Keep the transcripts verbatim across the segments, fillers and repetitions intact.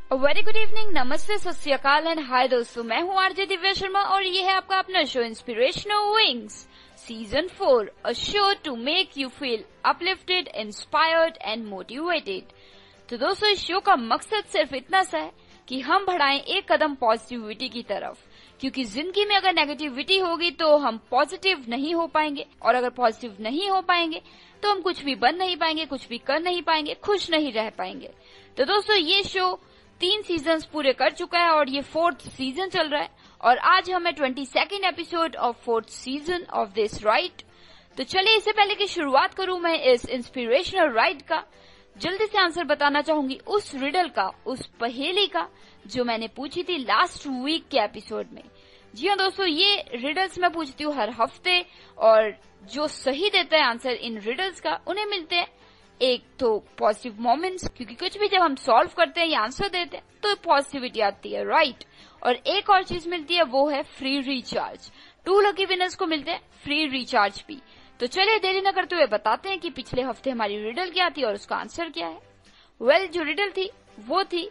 Very good evening, नमस्ते, सत श्री अकाल एंड हाय दोस्तों, मैं हूँ आरजे दिव्या शर्मा और ये है आपका अपना show inspirational wings season four, a show to make you feel uplifted, inspired and motivated. तो दोस्तों, इस शो का मकसद सिर्फ इतना सा है कि हम बढ़ाएं एक कदम पॉजिटिविटी की तरफ, क्योंकि जिंदगी में अगर नेगेटिविटी होगी तो हम पॉजिटिव नहीं हो पाएंगे, और अगर पॉजिटिव नहीं हो पाएंगे तो हम कुछ भी बन नहीं पाएंगे, कुछ भी कर नहीं पाएंगे, खुश नहीं रह पाएंगे। तो दोस्तों, ये शो तीन सीजन्स पूरे कर चुका है और ये फोर्थ सीजन चल रहा है, और आज हमें twenty second episode of fourth season of this right. तो चलिए, इससे पहले कि शुरुआत करूं मैं इस इंस्पिरेशनल राइट का, जल्दी से आंसर बताना चाहूंगी उस रिडल का, उस पहेली का जो मैंने पूछी थी लास्ट वीक के एपिसोड में। जी हाँ दोस्तों, ये रिडल्स मैं पूछती हूँ हर हफ्ते, और जो सही देता है आंसर इन रिडल्स का, उन्हें मिलते हैं एक तो पॉजिटिव मोमेंट्स, क्योंकि कुछ भी जब हम सॉल्व करते हैं या आंसर देते हैं तो पॉजिटिविटी आती है, राइट। और एक और चीज मिलती है, वो है free recharge. Two lucky winners को मिलते हैं फ्री रिचार्ज भी। तो चलिए देरी न करते हुए बताते हैं कि पिछले हफ्ते हमारी रिडल क्या थी और उसका आंसर क्या है। वेल well, जो रिडल थी वो थी,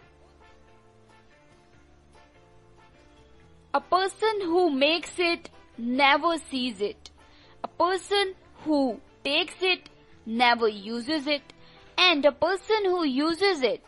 a person who makes it never sees it, a person who takes it never uses it, and a person who uses it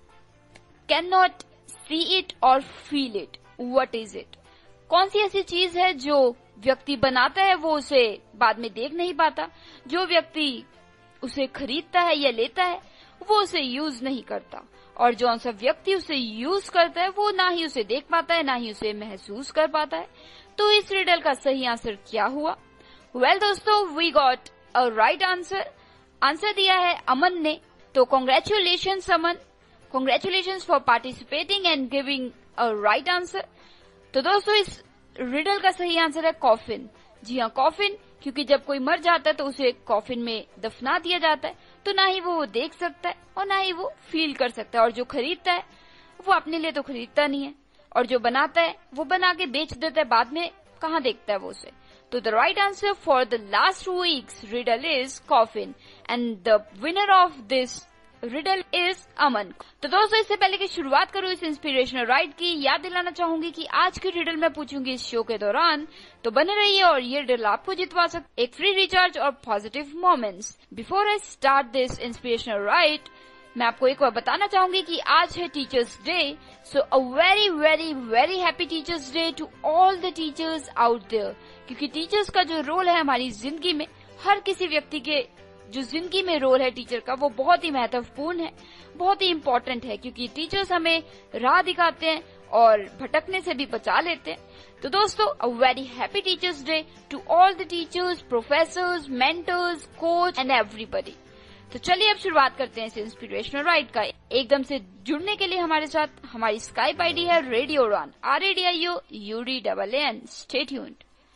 cannot see it or feel it. What is it? कौन सी ऐसी चीज है जो व्यक्ति बनाता है वो उसे बाद में देख नहीं पाता, जो व्यक्ति उसे खरीदता है या लेता है वो उसे यूज नहीं करता, और जो सा व्यक्ति उसे यूज करता है वो ना ही उसे देख पाता है ना ही उसे महसूस कर पाता है। तो इस रिडल का सही आंसर क्या हुआ? वेल well, दोस्तों, we got a right answer. Answer दिया है अमन ने। तो congratulation Aman, congratulation for participating and giving a right answer. तो दोस्तों, इस रिडल का सही आंसर है कॉफिन। जी हाँ, कॉफिन, क्योंकि जब कोई मर जाता है तो उसे कॉफिन में दफना दिया जाता है, तो ना ही वो देख सकता है और ना ही वो फील कर सकता है, और जो खरीदता है वो अपने लिए तो खरीदता नहीं है, और जो बनाता है वो बना के बेच देता है, बाद में कहाँ देखता है वो उसे। So the right answer for the last week's riddle is coffin, and the winner of this riddle is Aman. तो दोस्तों, इससे पहले कि शुरुआत करूँ इस इंस्पिरेशनल राइड की, याद दिलाना चाहूंगी कि आज की रिडल मैं पूछूंगी इस शो के दौरान, तो बने रहिए और ये रिडल आपको जितवा सकते एक फ्री रिचार्ज और positive moments. Before I start this inspirational ride, मैं आपको एक बार बताना चाहूंगी कि आज है teachers day. So a very very very happy teachers day to all the teachers out there, क्योंकि टीचर्स का जो रोल है हमारी जिंदगी में, हर किसी व्यक्ति के जो जिंदगी में रोल है टीचर का, वो बहुत ही महत्वपूर्ण है, बहुत ही इम्पोर्टेंट है, क्योंकि टीचर्स हमें राह दिखाते हैं और भटकने से भी बचा लेते हैं। तो दोस्तों, a very happy teachers day to all the teachers, professors, mentors, coach and everybody. तो चलिए अब शुरुआत करते हैं इस इंस्पिरेशनल राइड का। एकदम से जुड़ने के लिए हमारे साथ हमारी स्काइप आईडी है radio Udaan, R A D I O U D double A N. Stay tuned.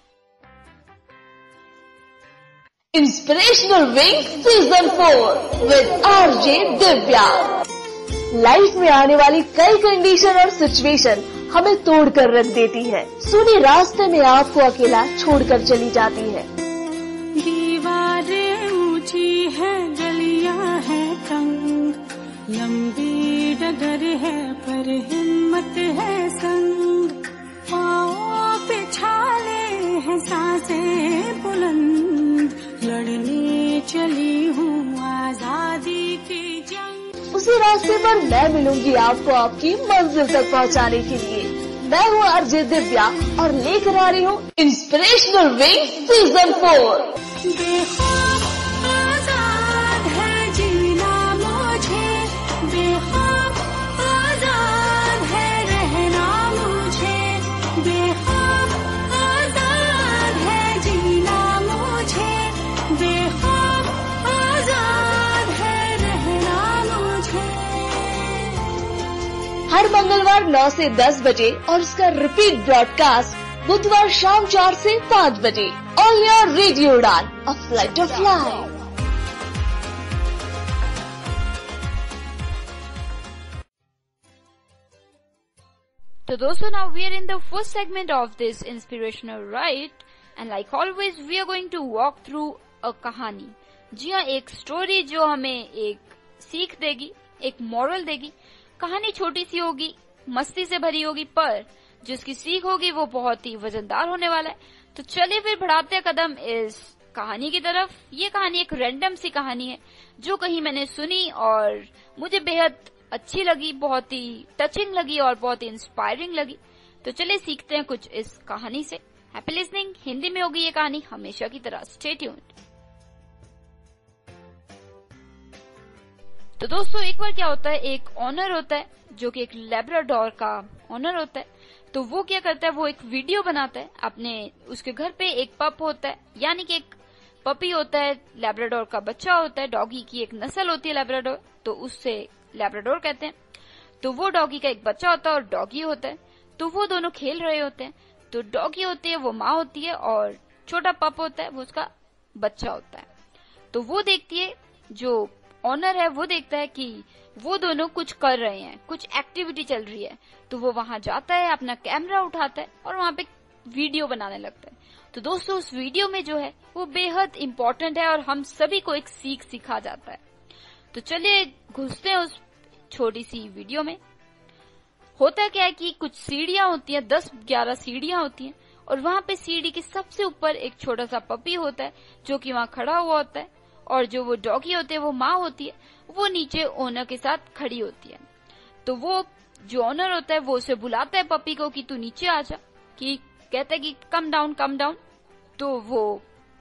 Inspirational wing season four with RJ Divya. Life में आने वाली कई कंडीशन और सिचुएशन हमें तोड़कर रख देती है, सुनी रास्ते में आपको अकेला छोड़कर चली जाती है। दीवारें ऊंची है, गलियां है तंग, लंबी डगर है पर हिम्मत है संग, पाँव पे छाले हैं सांसें बुलंद, लड़ने चली हूँ आजादी की जंग। उसी रास्ते पर मैं मिलूंगी आपको आपकी मंजिल तक पहुँचाने के लिए। मैं हूँ आरजे दिव्या और लेकर आ रही हूँ इंस्पिरेशनल विंग सीजन फोर। बेखौफ आजाद है जीना मुझे, बेखौफ आजाद है रहना मुझे, बेखौफ आजाद है जीना मुझे, बेखौफ आजाद है रहना मुझे। हर मंगलवार नौ से दस बजे और इसका रिपीट ब्रॉडकास्ट बुधवार शाम चार से पाँच बजे। All your radio Udaan, a flight of life. तो दोस्तों, now we are in the first segment of this inspirational ride, and like always we are going to walk through a कहानी। जी हाँ, एक स्टोरी जो हमें एक सीख देगी, एक मॉरल देगी। कहानी छोटी सी होगी, मस्ती से भरी होगी, पर जो इसकी सीख होगी वो बहुत ही वजनदार होने वाला है। तो चलिए फिर बढ़ाते हैं कदम इस कहानी की तरफ। ये कहानी एक रैंडम सी कहानी है जो कहीं मैंने सुनी और मुझे बेहद अच्छी लगी, बहुत ही टचिंग लगी और बहुत ही इंस्पायरिंग लगी। तो चलिए सीखते हैं कुछ इस कहानी से। Happy listening. हिंदी में होगी ये कहानी हमेशा की तरह। Stay tuned. तो दोस्तों एक बार क्या होता है, एक ऑनर होता है जो कि एक लैब्राडोर का ऑनर होता है। तो वो क्या करता है, वो एक वीडियो बनाता है अपने, उसके घर पे एक पप होता है, यानी कि एक पपी होता है, लैब्राडोर का बच्चा होता है, डॉगी की एक नस्ल होती है लैब्राडोर, तो उससे लैब्राडोर कहते हैं। तो वो डॉगी का एक बच्चा होता है और डॉगी होता है। तो वो दोनों खेल रहे होते हैं। तो डॉगी होती है वो माँ होती है और छोटा पप होता है वो उसका बच्चा होता है। तो वो देखती है, जो ऑनर है वो देखता है कि वो दोनों कुछ कर रहे हैं, कुछ एक्टिविटी चल रही है। तो वो वहां जाता है, अपना कैमरा उठाता है और वहां पे वीडियो बनाने लगता है। तो दोस्तों उस वीडियो में जो है वो बेहद इम्पोर्टेंट है और हम सभी को एक सीख सिखा जाता है। तो चलिए घुसते हैं उस छोटी सी वीडियो में। होता क्या है कि कुछ सीढ़ियां होती हैं, दस ग्यारह सीढ़ियां होती हैं और वहां पे सीढ़ी के सबसे ऊपर एक छोटा सा पपी होता है जो कि वहां खड़ा हुआ होता है, और जो वो डॉगी होते हैं वो माँ होती है, वो नीचे ओनर के साथ खड़ी होती है। तो वो जो ओनर होता है वो उसे बुलाता है पपी को कि तू नीचे आ जा, कि कहता है कि कम डाउन कम डाउन। तो वो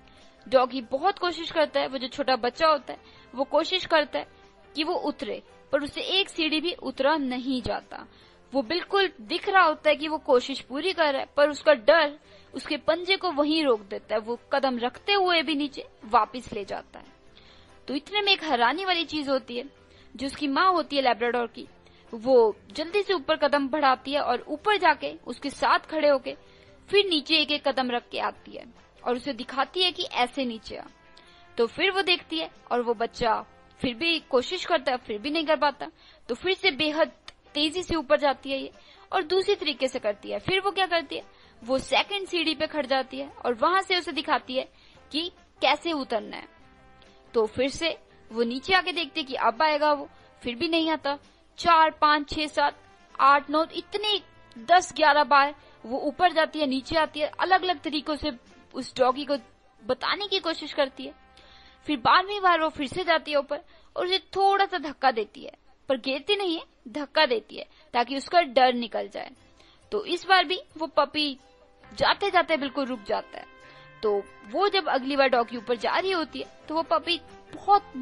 डॉगी बहुत कोशिश करता है, वो जो छोटा बच्चा होता है वो कोशिश करता है कि वो उतरे, पर उसे एक सीढ़ी भी उतरा नहीं जाता। वो बिल्कुल दिख रहा होता है कि वो कोशिश पूरी कर रहा है, पर उसका डर उसके पंजे को वहीं रोक देता है। वो कदम रखते हुए भी नीचे वापस ले जाता है। तो इतने में एक हैरानी वाली चीज होती है, जो उसकी माँ होती है लैब्राडोर की, वो जल्दी से ऊपर कदम बढ़ाती है और ऊपर जाके उसके साथ खड़े होके फिर नीचे एक एक कदम रख के आती है और उसे दिखाती है कि ऐसे नीचे आ। तो फिर वो देखती है और वो बच्चा फिर भी कोशिश करता है, फिर भी नहीं कर पाता। तो फिर से बेहद तेजी से ऊपर जाती है ये और दूसरी तरीके से करती है। फिर वो क्या करती है, वो सेकंड सीढ़ी पे खड़ जाती है और वहां से उसे दिखाती है कि कैसे उतरना है। तो फिर से वो नीचे आके देखती है कि अब आएगा वो, फिर भी नहीं आता। चार पांच छह सात आठ नौ इतने दस ग्यारह बार वो ऊपर जाती है, नीचे आती है, अलग अलग तरीकों से उस डॉगी को बताने की कोशिश करती है। फिर बारहवीं बार वो फिर से जाती है ऊपर और उसे थोड़ा सा धक्का देती है, पर गिरती नहीं है, धक्का देती है ताकि उसका डर निकल जाए। तो इस बार भी वो पपी जाते जाते बिल्कुल रुक जाता है। तो वो जब अगली बार डॉगी ऊपर जा रही होती है तो वो पपी बहुत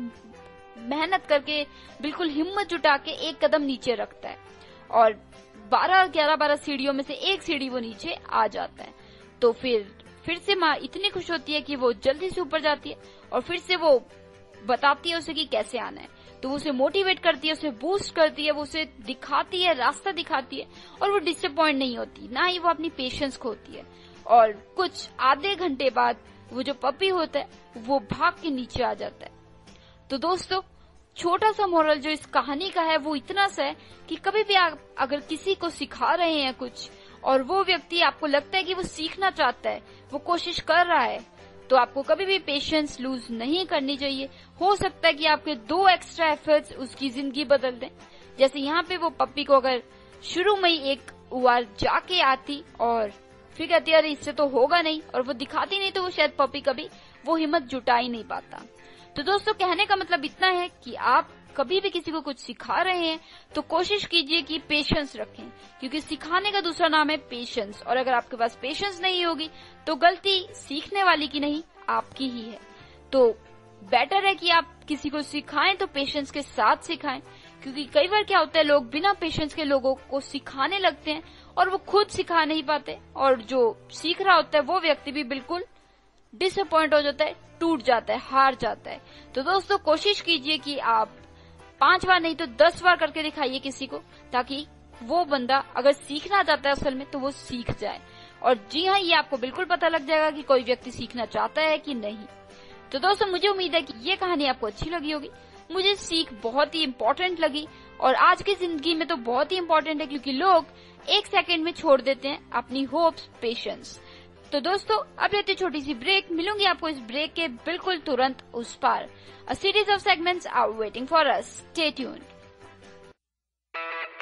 मेहनत करके बिल्कुल हिम्मत जुटा के एक कदम नीचे रखता है और बारह ग्यारह बारह सीढ़ियों में से एक सीढ़ी वो नीचे आ जाता है। तो फिर फिर से माँ इतनी खुश होती है कि वो जल्दी से ऊपर जाती है और फिर से वो बताती है उसे कि कैसे आना है। तो वो उसे मोटिवेट करती है, उसे बूस्ट करती है, वो उसे दिखाती है, रास्ता दिखाती है और वो डिसअपॉइंट नहीं होती, ना ही वो अपनी पेशेंस खोती है। और कुछ आधे घंटे बाद वो जो पपी होता है वो भाग के नीचे आ जाता है। तो दोस्तों छोटा सा मोरल जो इस कहानी का है वो इतना सा है कि कभी भी आप अगर किसी को सिखा रहे हैं कुछ और वो व्यक्ति आपको लगता है कि वो सीखना चाहता है, वो कोशिश कर रहा है, तो आपको कभी भी पेशेंस लूज नहीं करनी चाहिए। हो सकता है कि आपके दो एक्स्ट्रा एफर्ट्स उसकी जिंदगी बदल दें। जैसे यहाँ पे वो पप्पी को अगर शुरू में ही एक बार जाके आती और फिर कहती अरे इससे तो होगा नहीं और वो दिखाती नहीं, तो वो शायद पप्पी कभी वो हिम्मत जुटा ही नहीं पाता। तो दोस्तों कहने का मतलब इतना है कि आप कभी भी किसी को कुछ सिखा रहे हैं तो कोशिश कीजिए कि पेशेंस रखें, क्योंकि सिखाने का दूसरा नाम है पेशेंस। और अगर आपके पास पेशेंस नहीं होगी तो गलती सीखने वाली की नहीं, आपकी ही है। तो बेटर है कि आप किसी को सिखाएं तो पेशेंस के साथ सिखाएं, क्योंकि कई बार क्या होता है लोग बिना पेशेंस के लोगों को सिखाने लगते हैं और वो खुद सिखा नहीं पाते, और जो सीख रहा होता है वो व्यक्ति भी बिल्कुल डिसअपॉइंट हो जाता है, टूट जाता है, हार जाता है। तो दोस्तों कोशिश कीजिए कि आप पांच बार नहीं तो दस बार करके दिखाइए किसी को, ताकि वो बंदा अगर सीखना चाहता है असल में तो वो सीख जाए। और जी हाँ, ये आपको बिल्कुल पता लग जाएगा कि कोई व्यक्ति सीखना चाहता है कि नहीं। तो दोस्तों मुझे उम्मीद है कि ये कहानी आपको अच्छी लगी होगी। मुझे सीख बहुत ही इम्पोर्टेंट लगी और आज की जिंदगी में तो बहुत ही इम्पोर्टेंट है, क्योंकि लोग एक सेकंड में छोड़ देते हैं अपनी होप्स, पेशेंस। तो दोस्तों अब लेते छोटी सी ब्रेक, मिलूंगी आपको इस ब्रेक के बिल्कुल तुरंत उस पार। A series of segments are waiting for us. Stay tuned.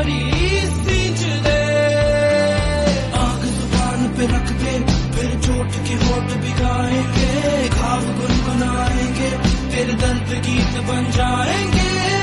सारी स्पीच दे। आग जुबान पे रख दे, फिर चोट के होठ भिगाएंगे, घाव गुनगुनाएंगे, तेरे दर्द गीत बन जाएंगे।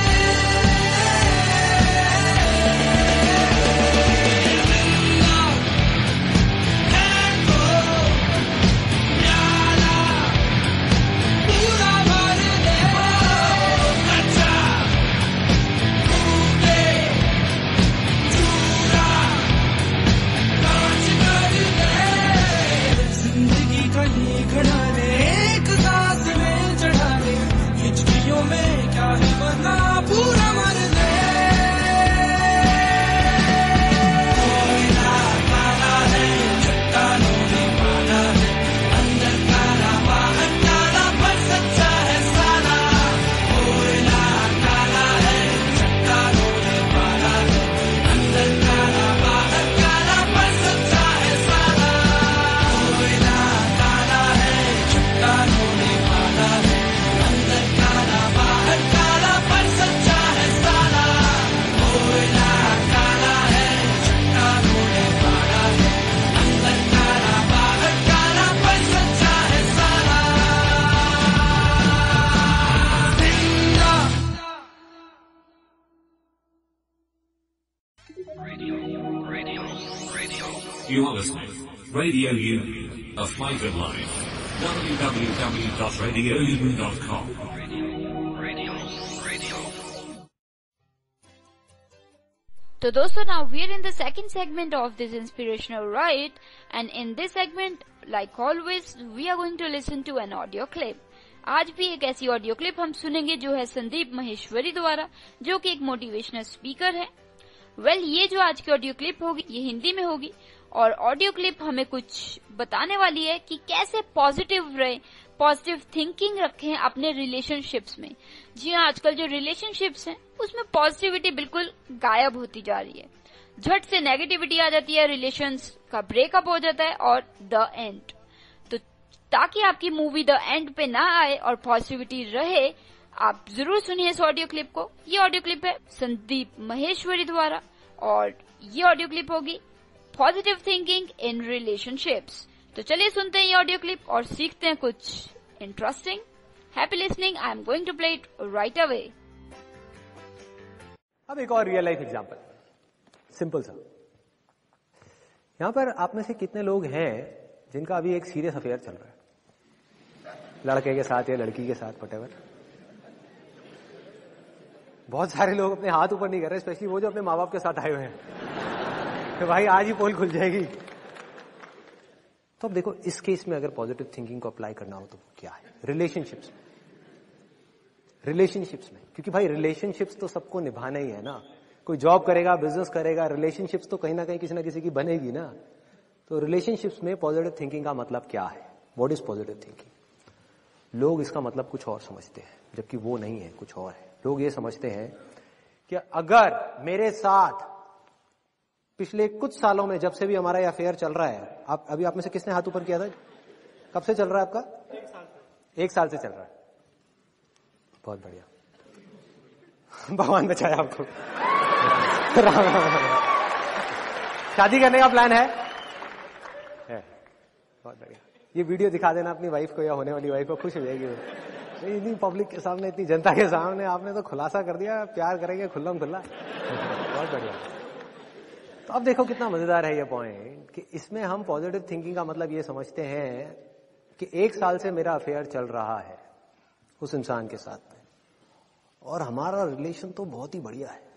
You are listening. Radio Udaan, a flight of life. w w w dot radio udaan dot com. So दोस्तों, now we are in the second segment of this inspirational ride, and in this segment, like always, we are going to listen to an audio clip. आज भी एक ऐसी audio clip हम सुनेंगे जो है संदीप महेश्वरी द्वारा, जो कि एक मोटिवेशनल स्पीकर है। वेल well, ये जो आज की ऑडियो क्लिप होगी ये हिंदी में होगी, और ऑडियो क्लिप हमें कुछ बताने वाली है कि कैसे पॉजिटिव रहे, पॉजिटिव थिंकिंग रखें अपने रिलेशनशिप्स में। जी हाँ, आजकल जो रिलेशनशिप्स हैं उसमें पॉजिटिविटी बिल्कुल गायब होती जा रही है। झट से नेगेटिविटी आ जाती है, रिलेशंस का ब्रेकअप हो जाता है और द एंड। तो ताकि आपकी मूवी द एंड पे ना आए और पॉजिटिविटी रहे, आप जरूर सुनिए इस ऑडियो क्लिप को। ये ऑडियो क्लिप है संदीप महेश्वरी द्वारा, और ये ऑडियो क्लिप होगी पॉजिटिव थिंकिंग इन रिलेशनशिप्स। तो चलिए सुनते हैं ये ऑडियो क्लिप और सीखते हैं कुछ interesting. Happy listening, I am going to play it right away. अब एक और रियल लाइफ एग्जांपल, सिंपल सा। यहां पर आप में से कितने लोग हैं जिनका अभी एक सीरियस अफेयर चल रहा है, लड़के के साथ या लड़की के साथ, व्हाटएवर। बहुत सारे लोग अपने हाथ ऊपर नहीं कर रहे, स्पेशली वो जो अपने माँ बाप के साथ आए हुए हैं तो भाई आज ही पोल खुल जाएगी। तो अब देखो, इस केस में अगर पॉजिटिव थिंकिंग को अप्लाई करना हो तो क्या है रिलेशनशिप्स में, रिलेशनशिप्स में क्योंकि भाई रिलेशनशिप्स तो सबको निभाना ही है ना। कोई जॉब करेगा, बिजनेस करेगा, रिलेशनशिप्स तो कहीं ना कहीं किसी ना किसी की बनेगी ना। तो रिलेशनशिप्स में पॉजिटिव थिंकिंग का मतलब क्या है, व्हाट इज पॉजिटिव थिंकिंग। लोग इसका मतलब कुछ और समझते हैं, जबकि वो नहीं है, कुछ और है। लोग ये समझते हैं कि अगर मेरे साथ पिछले कुछ सालों में, जब से भी हमारा ये अफेयर चल रहा है, आप अभी आप में से किसने हाथ ऊपर किया था, कब से चल रहा है आपका? एक साल से। एक साल से चल रहा है, बहुत बढ़िया, भगवान बचाया आपको। शादी करने का प्लान है? है, बहुत बढ़िया। ये वीडियो दिखा देना अपनी वाइफ को या होने वाली वाइफ को, खुश हो जाएगी। इतनी पब्लिक के सामने, इतनी जनता के सामने आपने तो खुलासा कर दिया, प्यार करेंगे खुल्लम खुल्ला, बहुत बढ़िया। तो अब देखो कितना मजेदार है ये पॉइंट कि इसमें हम पॉजिटिव थिंकिंग का मतलब ये समझते हैं कि एक साल से मेरा अफेयर चल रहा है उस इंसान के साथ में, और हमारा रिलेशन तो बहुत ही बढ़िया है।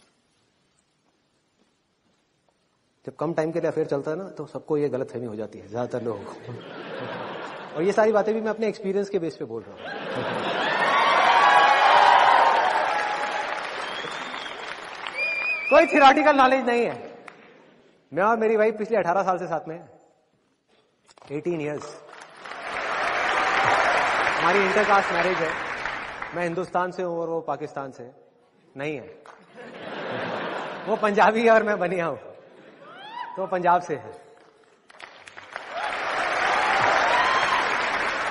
जब कम टाइम के लिए अफेयर चलता है ना, तो सबको ये गलतफहमी हो जाती है, ज्यादातर लोगों को। और ये सारी बातें भी मैं अपने एक्सपीरियंस के बेस पे बोल रहा हूं। कोई थियोरेटिकल नॉलेज नहीं है। मैं और मेरी वाइफ पिछले अठारह साल से साथ में है, अठारह इयर्स। हमारी इंटरकास्ट मैरिज है, मैं हिंदुस्तान से हूं और वो पाकिस्तान से नहीं है। वो पंजाबी है और मैं बनिया हूं, तो पंजाब से है।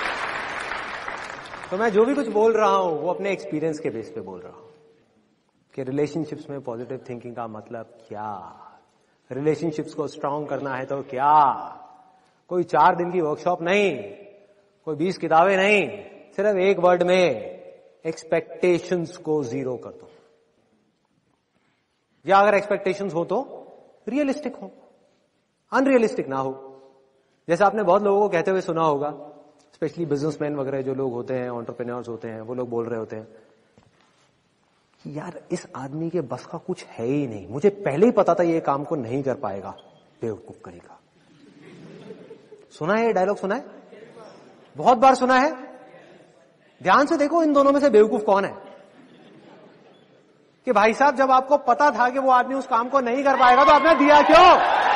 तो मैं जो भी कुछ बोल रहा हूं वो अपने एक्सपीरियंस के बेस पे बोल रहा हूं कि रिलेशनशिप्स में पॉजिटिव थिंकिंग का मतलब क्या, रिलेशनशिप्स को स्ट्रांग करना है तो क्या। कोई चार दिन की वर्कशॉप नहीं, कोई बीस किताबें नहीं, सिर्फ एक वर्ड में, एक्सपेक्टेशंस को जीरो कर दो। या अगर एक्सपेक्टेशंस हो तो रियलिस्टिक हो, अनरियलिस्टिक ना हो। जैसे आपने बहुत लोगों को कहते हुए सुना होगा, स्पेशली बिजनेसमैन वगैरह जो लोग होते हैं, एंटरप्रेन्योर्स होते हैं, वो लोग बोल रहे होते हैं कि यार इस आदमी के बस का कुछ है ही नहीं, मुझे पहले ही पता था ये काम को नहीं कर पाएगा, बेवकूफ करेगा। सुना है ये डायलॉग, सुना है, बहुत बार सुना है। ध्यान से देखो इन दोनों में से बेवकूफ कौन है। कि भाई साहब जब आपको पता था कि वो आदमी उस काम को नहीं कर पाएगा तो आपने दिया क्यों?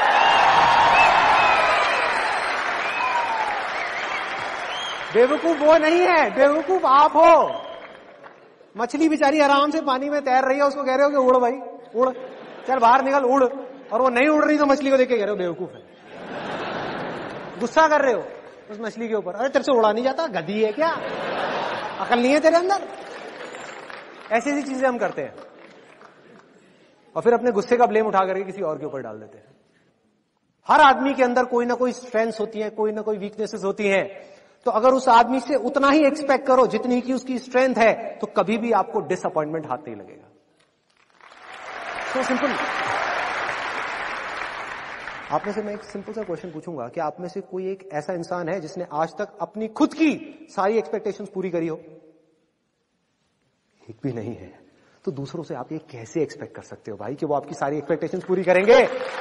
बेवकूफ वो नहीं है, बेवकूफ आप हो। मछली बेचारी आराम से पानी में तैर रही है, उसको कह रहे हो कि उड़ भाई उड़, चल बाहर निकल उड़, और वो नहीं उड़ रही तो मछली को देख के कह रहे हो बेवकूफ है। गुस्सा कर रहे हो उस मछली के ऊपर, अरे तेरे से उड़ा नहीं जाता, गधी है क्या, अकल नहीं है तेरे अंदर। ऐसी ऐसी चीजें हम करते हैं और फिर अपने गुस्से का ब्लेम उठा करके किसी और के ऊपर डाल देते हैं। हर आदमी के अंदर कोई ना कोई स्ट्रेंथ्स होती है, कोई ना कोई वीकनेसेस होती हैं। तो अगर उस आदमी से उतना ही एक्सपेक्ट करो जितनी की उसकी स्ट्रेंथ है, तो कभी भी आपको डिसअपॉइंटमेंट हाथ नहीं लगेगा। So simple. आप में से मैं एक सिंपल सा क्वेश्चन पूछूंगा कि आप में से कोई एक ऐसा इंसान है जिसने आज तक अपनी खुद की सारी एक्सपेक्टेशंस पूरी करी हो? एक भी नहीं है। तो दूसरों से आप ये कैसे एक्सपेक्ट कर सकते हो भाई कि वो आपकी सारी एक्सपेक्टेशंस पूरी करेंगे?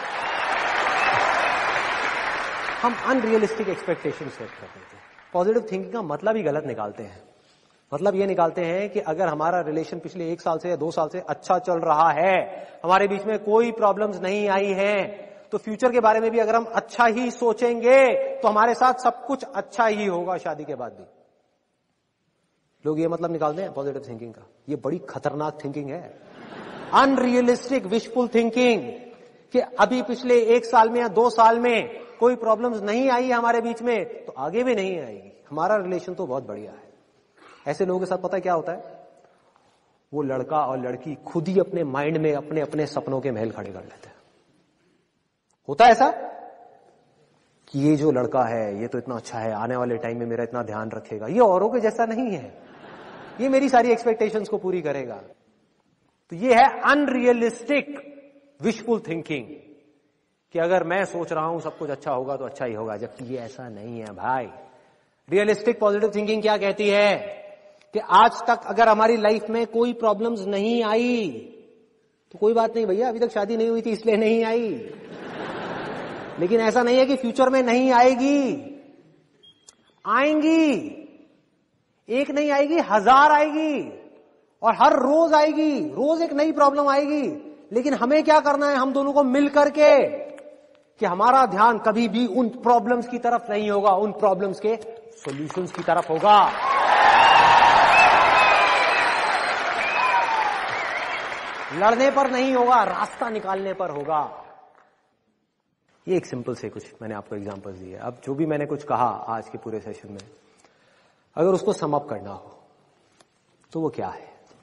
हम अनरियलिस्टिक एक्सपेक्टेशंस सेट कर देते हैं। पॉजिटिव थिंकिंग का मतलब ही गलत निकालते हैं। मतलब ये निकालते हैं कि अगर हमारा रिलेशन पिछले एक साल से या दो साल से अच्छा चल रहा है, हमारे बीच में कोई प्रॉब्लम्स नहीं आई हैं, तो फ्यूचर के बारे में भी अगर हम अच्छा ही सोचेंगे तो हमारे साथ सब कुछ अच्छा ही होगा शादी के बाद भी। लोग ये मतलब निकालते हैं पॉजिटिव थिंकिंग का। ये बड़ी खतरनाक थिंकिंग है, अनरियलिस्टिक विशफुल थिंकिंग, कि अभी पिछले एक साल में या दो साल में कोई प्रॉब्लम्स नहीं आई हमारे बीच में तो आगे भी नहीं आएगी, हमारा रिलेशन तो बहुत बढ़िया है। ऐसे लोगों के साथ पता है क्या होता है? वो लड़का और लड़की खुद ही अपने माइंड में अपने अपने सपनों के महल खड़े कर लेते हैं। होता है ऐसा कि ये जो लड़का है ये तो इतना अच्छा है, आने वाले टाइम में मेरा इतना ध्यान रखेगा, ये औरों के जैसा नहीं है, ये मेरी सारी एक्सपेक्टेशंस को पूरी करेगा। तो ये है अनरियलिस्टिक विशफुल थिंकिंग, कि अगर मैं सोच रहा हूं सब कुछ अच्छा होगा तो अच्छा ही होगा, जबकि ये ऐसा नहीं है भाई। रियलिस्टिक पॉजिटिव थिंकिंग क्या कहती है कि आज तक अगर हमारी लाइफ में कोई प्रॉब्लम्स नहीं आई तो कोई बात नहीं भैया, अभी तक शादी नहीं हुई थी इसलिए नहीं आई, लेकिन ऐसा नहीं है कि फ्यूचर में नहीं आएगी, आएंगी। एक नहीं आएगी, हजार आएगी, और हर रोज आएगी, रोज एक नई प्रॉब्लम आएगी। लेकिन हमें क्या करना है, हम दोनों को मिल करके, कि हमारा ध्यान कभी भी उन प्रॉब्लम्स की तरफ नहीं होगा, उन प्रॉब्लम्स के सॉल्यूशंस की तरफ होगा। लड़ने पर नहीं होगा, रास्ता निकालने पर होगा। ये एक सिंपल से कुछ मैंने आपको एग्जांपल्स दिए। अब जो भी मैंने कुछ कहा आज के पूरे सेशन में, अगर उसको सम अप करना हो तो वो क्या है?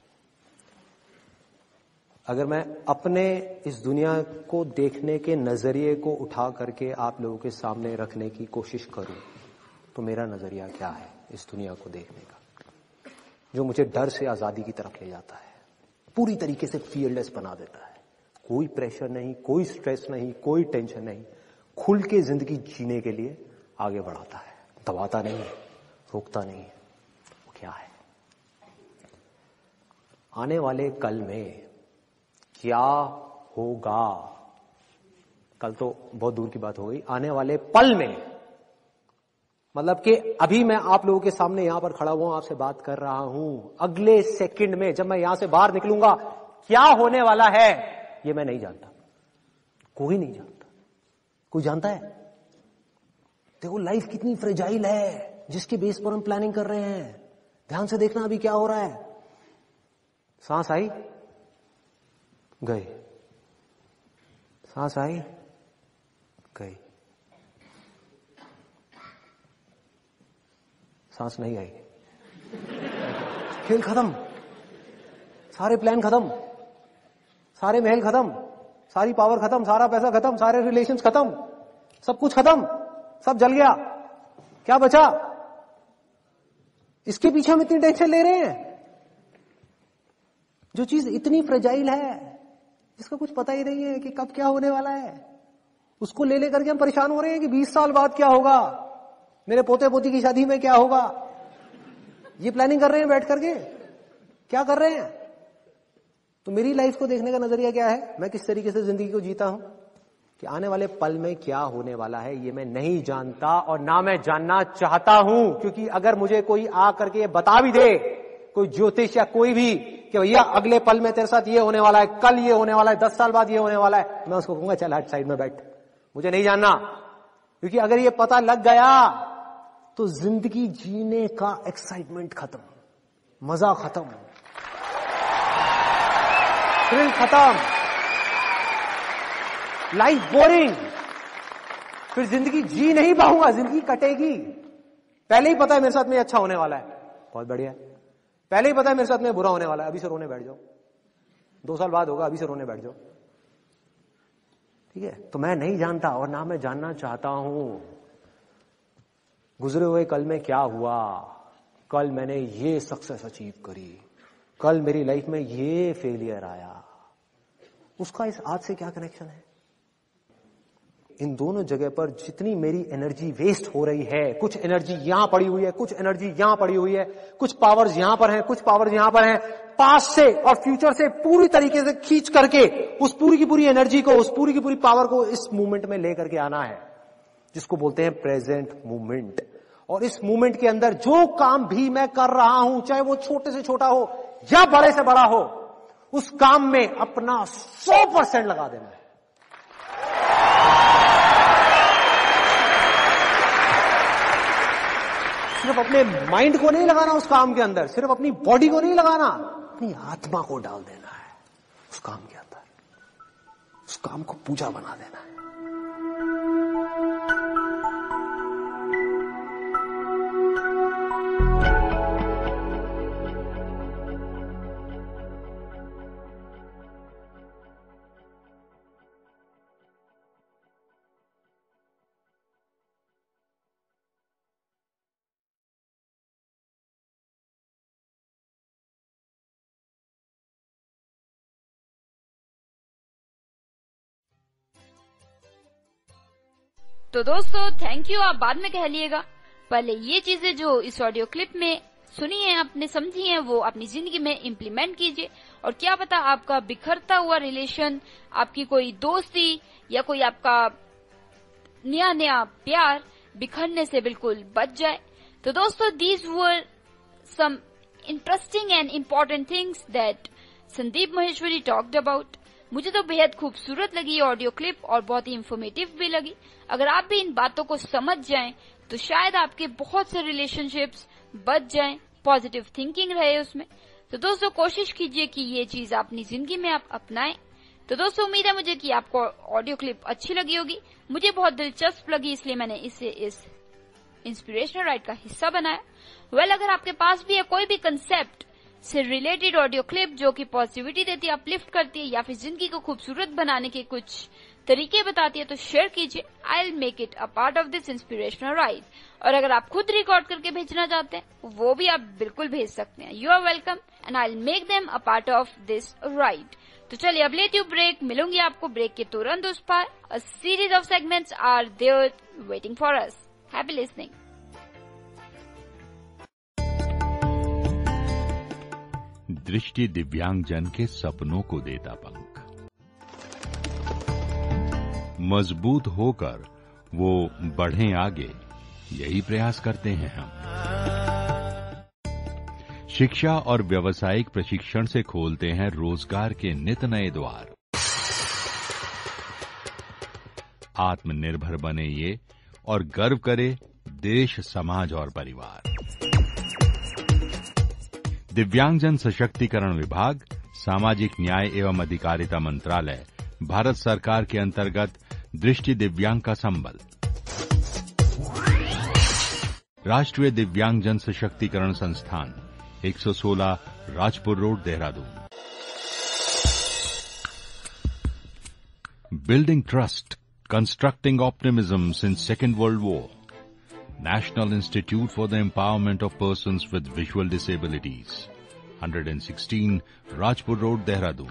अगर मैं अपने इस दुनिया को देखने के नजरिए को उठा करके आप लोगों के सामने रखने की कोशिश करूं तो मेरा नजरिया क्या है इस दुनिया को देखने का, जो मुझे डर से आजादी की तरफ ले जाता है, पूरी तरीके से फियरलेस बना देता है। कोई प्रेशर नहीं, कोई स्ट्रेस नहीं, कोई टेंशन नहीं, खुल के जिंदगी जीने के लिए आगे बढ़ाता है, दबाता नहीं है, रोकता नहीं है। वो क्या है? आने वाले कल में क्या होगा? कल तो बहुत दूर की बात हो गई, आने वाले पल में, मतलब कि अभी मैं आप लोगों के सामने यहां पर खड़ा हुआ, आपसे बात कर रहा हूं, अगले सेकंड में जब मैं यहां से बाहर निकलूंगा क्या होने वाला है ये मैं नहीं जानता, कोई नहीं जानता। कोई जानता है? देखो लाइफ कितनी फ्रेजाइल है जिसके बेस पर हम प्लानिंग कर रहे हैं। ध्यान से देखना अभी क्या हो रहा है। सांस आई, गई, सांस आई, गई, सांस नहीं आई, खेल खत्म, सारे प्लान खत्म, सारे महल खत्म, सारी पावर खत्म, सारा पैसा खत्म, सारे रिलेशंस खत्म, सब कुछ खत्म, सब जल गया, क्या बचा? इसके पीछे हम इतनी टेंशन ले रहे हैं। जो चीज इतनी फ्रेजाइल है, जिसका कुछ पता ही नहीं है कि कब क्या होने वाला है, उसको ले लेकर के हम परेशान हो रहे हैं कि बीस साल बाद क्या होगा, मेरे पोते पोती की शादी में क्या होगा। ये प्लानिंग कर रहे हैं बैठ करके, क्या कर रहे हैं? तो मेरी लाइफ को देखने का नजरिया क्या है, मैं किस तरीके से जिंदगी को जीता हूं कि आने वाले पल में क्या होने वाला है ये मैं नहीं जानता और ना मैं जानना चाहता हूं। क्योंकि अगर मुझे कोई आ करके ये बता भी दे, कोई ज्योतिष या कोई भी, कि भैया अगले पल में तेरे साथ ये होने वाला है, कल ये होने वाला है, दस साल बाद ये होने वाला है, मैं उसको कहूंगा चल हट साइड में बैठ, मुझे नहीं जानना। क्योंकि अगर ये पता लग गया तो जिंदगी जीने का एक्साइटमेंट खत्म, मजा खत्म, थ्रिल खत्म, लाइफ बोरिंग, फिर जिंदगी जी नहीं पाऊंगा, जिंदगी कटेगी। पहले ही पता है मेरे साथ में अच्छा होने वाला है, बहुत बढ़िया है। पहले ही पता है मेरे साथ में बुरा होने वाला है, अभी से रोने बैठ जाओ, दो साल बाद होगा, अभी से रोने बैठ जाओ, ठीक है? तो मैं नहीं जानता और ना मैं जानना चाहता हूं गुजरे हुए कल में क्या हुआ, कल मैंने ये सक्सेस अचीव करी, कल मेरी लाइफ में ये फेलियर आया, उसका इस आज से क्या कनेक्शन है? इन दोनों जगह पर जितनी मेरी एनर्जी वेस्ट हो रही है, कुछ एनर्जी यहां पड़ी हुई है, कुछ एनर्जी यहां पड़ी हुई है, कुछ पावर्स यहां पर हैं, कुछ पावर्स यहां पर हैं, पास्ट से और फ्यूचर से पूरी तरीके से खींच करके उस पूरी की पूरी एनर्जी को, उस पूरी की पूरी पावर को इस मूवमेंट में लेकर के आना है, जिसको बोलते हैं प्रेजेंट मूवमेंट। और इस मूवमेंट के अंदर जो काम भी मैं कर रहा हूं, चाहे वो छोटे से छोटा हो या बड़े से बड़ा हो, उस काम में अपना सौ परसेंट लगा देना है। सिर्फ अपने माइंड को नहीं लगाना उस काम के अंदर, सिर्फ अपनी बॉडी को नहीं लगाना, अपनी आत्मा को डाल देना है उस काम के अंदर, उस काम को पूजा बना देना है। तो दोस्तों थैंक यू, आप बाद में कह लिएगा। पहले ये चीजें जो इस ऑडियो क्लिप में सुनी है, आपने समझी है, वो अपनी जिंदगी में इम्प्लीमेंट कीजिए और क्या पता आपका बिखरता हुआ रिलेशन, आपकी कोई दोस्ती या कोई आपका नया नया प्यार बिखरने से बिल्कुल बच जाए। तो दोस्तों these were some interesting and important things that Sandeep Maheshwari talked about. मुझे तो बेहद खूबसूरत लगी ऑडियो क्लिप और बहुत ही इंफॉर्मेटिव भी लगी। अगर आप भी इन बातों को समझ जाएं तो शायद आपके बहुत से रिलेशनशिप्स बच जाएं, पॉजिटिव थिंकिंग रहे उसमें। तो दोस्तों कोशिश कीजिए कि ये चीज अपनी जिंदगी में आप अपनाएं। तो दोस्तों उम्मीद है मुझे कि आपको ऑडियो क्लिप अच्छी लगी होगी। मुझे बहुत दिलचस्प लगी, इसलिए मैंने इसे इस इंस्पिरेशनल राइड का हिस्सा बनाया। वेल well, अगर आपके पास भी है कोई भी कंसेप्ट से रिलेटेड ऑडियो क्लिप जो कि पॉजिटिविटी देती है, अपलिफ्ट करती है या फिर जिंदगी को खूबसूरत बनाने के कुछ तरीके बताती है, तो शेयर कीजिए। I will make it a part of this inspirational ride. और अगर आप खुद रिकॉर्ड करके भेजना चाहते हैं वो भी आप बिल्कुल भेज सकते हैं। You are welcome and I will make them a part of this ride. तो चलिए अब लेती हूँ ब्रेक, मिलूंगी आपको ब्रेक के तुरंत उस पार। A series of segments are there waiting for us. Happy listening. दृष्टि दिव्यांगजन के सपनों को देता पंख, मजबूत होकर वो बढ़ें आगे, यही प्रयास करते हैं हम। शिक्षा और व्यावसायिक प्रशिक्षण से खोलते हैं रोजगार के नित नए द्वार। आत्मनिर्भर बने ये और गर्व करे देश, समाज और परिवार। दिव्यांगजन सशक्तिकरण विभाग, सामाजिक न्याय एवं अधिकारिता मंत्रालय, भारत सरकार के अंतर्गत दृष्टि दिव्यांग का संबल। राष्ट्रीय दिव्यांगजन सशक्तिकरण संस्थान, एक सौ सोलह Rajpur road, Dehradun. Building Trust, Constructing Optimism since Second World War. National Institute for the Empowerment of Persons with Visual Disabilities. one sixteen Rajpur Road, Dehradun.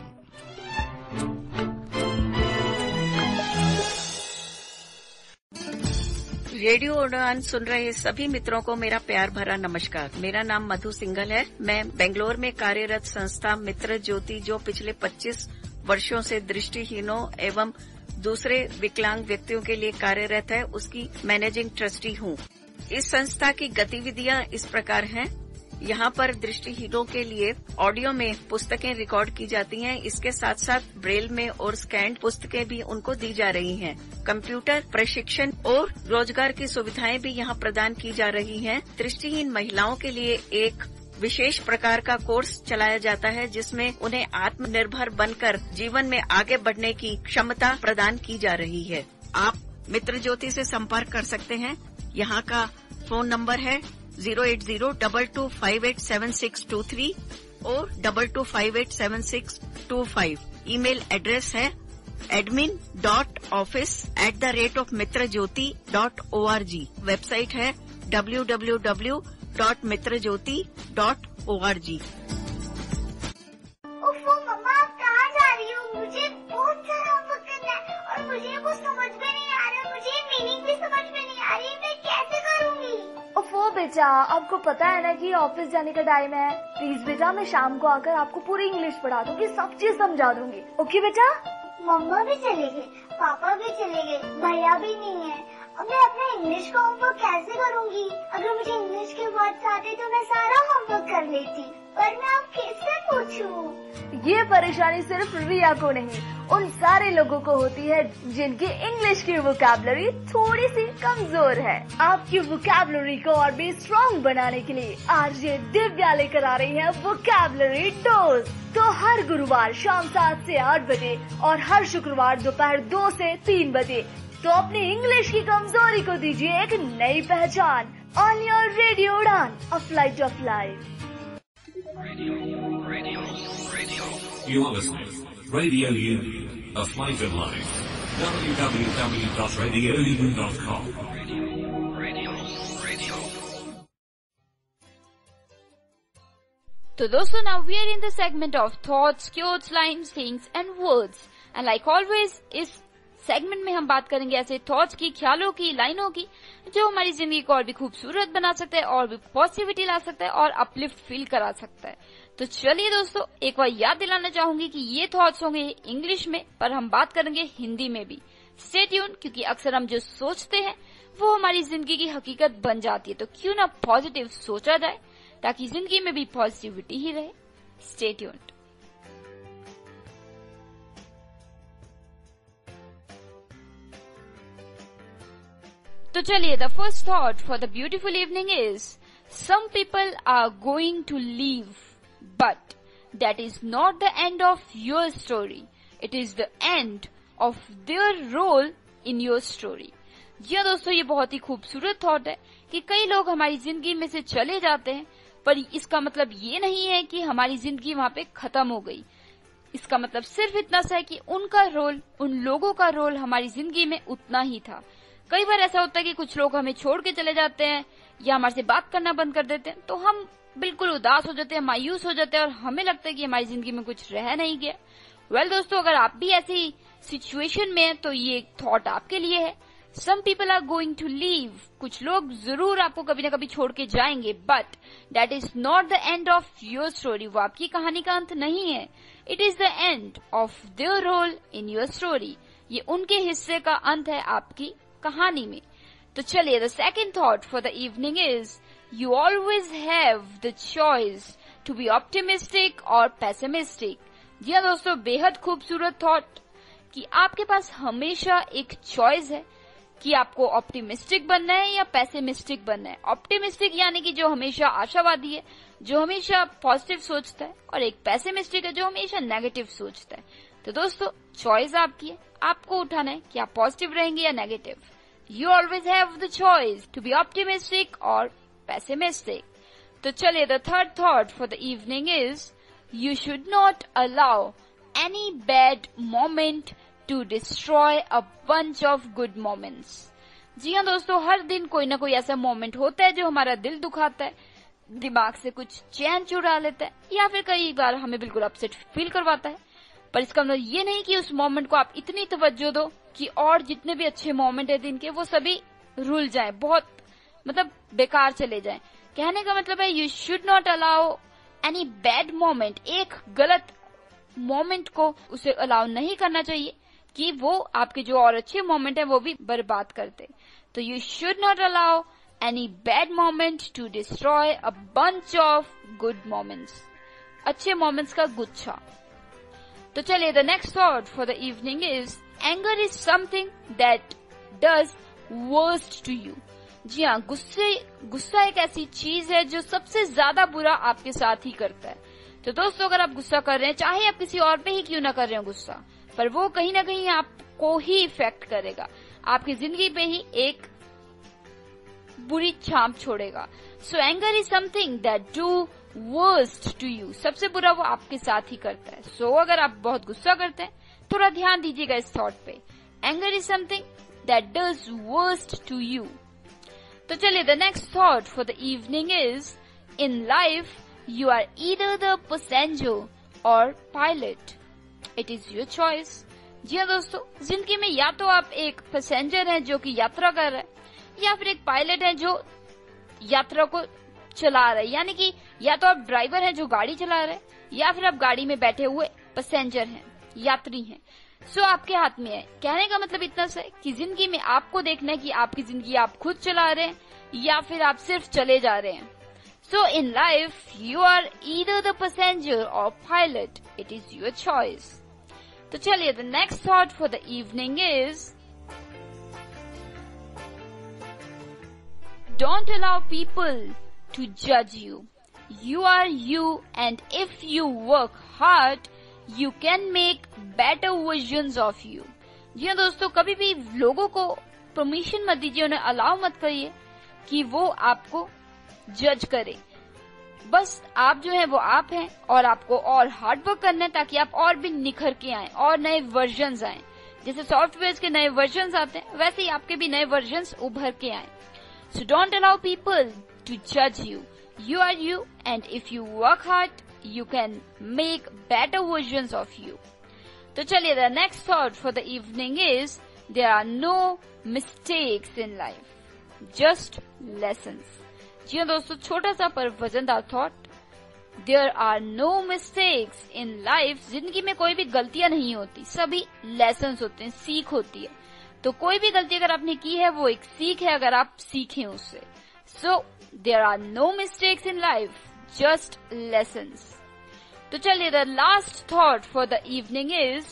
Radio Udaan सुन रहे सभी मित्रों को मेरा प्यार भरा नमस्कार। मेरा नाम मधु सिंघल है। मैं बेंगलोर में कार्यरत संस्था मित्र ज्योति, जो पिछले पच्चीस वर्षों से दृष्टिहीनों एवं दूसरे विकलांग व्यक्तियों के लिए कार्यरत है, उसकी मैनेजिंग ट्रस्टी हूँ। इस संस्था की गतिविधियाँ इस प्रकार हैं। यहाँ पर दृष्टिहीनों के लिए ऑडियो में पुस्तकें रिकॉर्ड की जाती हैं। इसके साथ साथ ब्रेल में और स्कैन्ड पुस्तकें भी उनको दी जा रही हैं। कंप्यूटर प्रशिक्षण और रोजगार की सुविधाएं भी यहाँ प्रदान की जा रही हैं। दृष्टिहीन महिलाओं के लिए एक विशेष प्रकार का कोर्स चलाया जाता है, जिसमें उन्हें आत्मनिर्भर बनकर जीवन में आगे बढ़ने की क्षमता प्रदान की जा रही है। आप मित्र ज्योति से संपर्क कर सकते हैं। यहाँ का फोन नंबर है zero eight zero double two five eight seven six two three और double two five eight seven six two five. Email address है admin dot office at the rate of Mitra Jyoti dot O R G. Website है W W W dot Mitra Jyoti dot O R G. मम्मा, आप कहाँ जा रही हो? मुझे बहुत सारा होमवर्क करना है और मुझे कुछ समझ में नहीं आ रहा। मुझे मीनिंग भी समझ में नहीं आ रही। मैं कैसे करूँगी? ओफो बेटा, आपको पता है ना कि ऑफिस जाने का टाइम है। प्लीज बेटा, मैं शाम को आकर आपको पूरी इंग्लिश पढ़ा दूंगी, सब चीज समझा दूंगी। ओके बेटा? मम्मा भी चले गए, पापा भी चले गए, भैया भी नहीं है। अब मैं अपना इंग्लिश का होमवर्क कैसे करूंगी? अगर मुझे इंग्लिश के वर्ड्स आते तो मैं सारा होमवर्क कर लेती, पर मैं अब किससे पूछूं? ये परेशानी सिर्फ रिया को नहीं, उन सारे लोगों को होती है जिनकी इंग्लिश की वोकैबुलरी थोड़ी सी कमजोर है। आपकी वोकैबुलरी को और भी स्ट्रॉन्ग बनाने के लिए आरजे दिव्या लेकर आ रही है वोकैबुलरी डोज। तो हर गुरुवार शाम सात से आठ बजे और हर शुक्रवार दोपहर दो से तीन बजे तो अपनी इंग्लिश की कमजोरी को दीजिए एक नई पहचान। On your radio Udaan, a flight of life. You are listening. Radio Udaan, a flight of life. w w w dot radio udaan dot com. So dosto, now we are in the segment of thoughts, quotes, lines, sayings and words. And like always, इस segment में हम बात करेंगे ऐसे thoughts की, ख्यालों की, लाइनों की, जो हमारी जिंदगी को और भी खूबसूरत बना सकता है और भी पॉजिटिविटी ला सकता है और अपलिफ्ट फील करा सकता है। तो चलिए दोस्तों, एक बार याद दिलाना चाहूंगी कि ये थॉट्स होंगे इंग्लिश में, पर हम बात करेंगे हिंदी में भी। स्टे ट्यून, क्योंकि अक्सर हम जो सोचते हैं वो हमारी जिंदगी की हकीकत बन जाती है। तो क्यों ना पॉजिटिव सोचा जाए, ताकि जिंदगी में भी पॉजिटिविटी ही रहे। Stay tune. तो चलिए, the first thought for the beautiful evening is some people are going to leave, but that is not the end of your story, it is the end of their role in your story. जी दोस्तों, ये बहुत ही खूबसूरत thought है कि कई लोग हमारी जिंदगी में से चले जाते हैं, पर इसका मतलब ये नहीं है कि हमारी जिंदगी वहां पे खत्म हो गई। इसका मतलब सिर्फ इतना सा है कि उनका रोल, उन लोगों का रोल हमारी जिंदगी में उतना ही था। कई बार ऐसा होता है कि कुछ लोग हमें छोड़ के चले जाते हैं या हमारे से बात करना बंद कर देते हैं, तो हम बिल्कुल उदास हो जाते हैं, मायूस हो जाते हैं और हमें लगता है कि हमारी जिंदगी में कुछ रह नहीं गया। वेल well, दोस्तों, अगर आप भी ऐसी सिचुएशन में हैं तो ये थॉट आपके लिए है। Some people are going to leave, कुछ लोग जरूर आपको कभी ना कभी छोड़ के जाएंगे, but that is not the end of your story. वो आपकी कहानी का अंत नहीं है, it is the end of their role in your story. ये उनके हिस्से का अंत है आपकी कहानी में। तो चलिए, the second thought for the evening is you always have the choice to be optimistic और पेसिमिस्टिक। जी हाँ दोस्तों, बेहद खूबसूरत थॉट कि आपके पास हमेशा एक चॉइस है कि आपको ऑप्टिमिस्टिक बनना है या पेसिमिस्टिक बनना है। ऑप्टिमिस्टिक यानी कि जो हमेशा आशावादी है, जो हमेशा पॉजिटिव सोचता है, और एक पेसिमिस्टिक है जो हमेशा नेगेटिव सोचता है। तो दोस्तों, चॉइस आपकी है, आपको उठाना है कि आप पॉजिटिव रहेंगे या negative. You always have the choice to be optimistic और पेसिमिस्टिक। तो चलिए, the third thought for the evening is you should not allow any bad moment to destroy a bunch of good moments. जी हाँ दोस्तों, हर दिन कोई ना कोई ऐसा मोमेंट होता है जो हमारा दिल दुखाता है, दिमाग से कुछ चैन चुरा लेता है, या फिर कई बार हमें बिल्कुल अपसेट फील करवाता है. पर इसका मतलब ये नहीं कि उस मोमेंट को आप इतनी तवज्जो दो कि और जितने भी अच्छे मोमेंट है दिन के वो सभी रुल जाए, बहुत मतलब बेकार चले जाए. कहने का मतलब है you should not allow any bad moment, एक गलत मोमेंट को उसे अलाउ नहीं करना चाहिए कि वो आपके जो और अच्छे मोमेंट है वो भी बर्बाद करते. तो you should not allow any bad moment to destroy a bunch of good moments, अच्छे मोमेंट्स का गुच्छा. तो चलिए, the next thought for the evening is anger is something that does worst to you. जी हाँ, गुस्से गुस्सा एक ऐसी चीज है जो सबसे ज्यादा बुरा आपके साथ ही करता है. तो दोस्तों, अगर आप गुस्सा कर रहे हैं, चाहे आप किसी और पे ही क्यों ना कर रहे हो गुस्सा, पर वो कहीं ना कहीं आपको ही इफेक्ट करेगा, आपकी जिंदगी पे ही एक बुरी छाप छोड़ेगा. So anger is something that do worst to you. सबसे बुरा वो आपके साथ ही करता है. सो so, अगर आप बहुत गुस्सा करते हैं, थोड़ा ध्यान दीजिएगा इस थॉट पे. Anger is something that does worst to you. तो चलिए, the next thought for the evening is in life you are either the passenger और pilot. It is your choice. जी हाँ दोस्तों, जिंदगी में या तो आप एक पैसेंजर हैं जो कि यात्रा कर रहे हैं, या फिर एक पायलट है जो यात्रा को चला रहे हैं. यानी कि या तो आप ड्राइवर हैं जो गाड़ी चला रहे हैं, या फिर आप गाड़ी में बैठे हुए पैसेंजर हैं, यात्री हैं. सो so, आपके हाथ में है. कहने का मतलब इतना सा है कि जिंदगी में आपको देखना है कि आपकी जिंदगी आप खुद चला रहे हैं या फिर आप सिर्फ चले जा रहे हैं. So in life you are either the passenger और pilot. It is your choice. तो चलिए, the next thought for the evening is don't allow people to जज you. You are you, and if you work hard You can make better versions of you. जी हाँ दोस्तों, कभी भी लोगों को परमिशन मत दीजिए, उन्हें अलाउ मत करिए कि वो आपको जज करे. बस आप जो है वो आप हैं, और आपको और हार्ड वर्क करना है ताकि आप और भी निखर के आए और नए वर्जन्स आए. जैसे सॉफ्टवेयर के नए वर्जन्स आते हैं, वैसे ही आपके भी नए वर्जन्स उभर के आए. So don't allow people to जज you. You are you, and if you work hard you can make better versions of you. तो चलिए, the next thought for the evening is there are no mistakes in life, just lessons. जी हाँ दोस्तों, छोटा सा पर वजनदार thought. there are no mistakes in life. जिंदगी में कोई भी गलतियां नहीं होती, सभी lessons होते हैं, सीख होती है. तो कोई भी गलती अगर आपने की है वो एक सीख है, अगर आप सीखें उससे. so there are no mistakes in life, just lessons. तो चलिए, the last thought for the evening is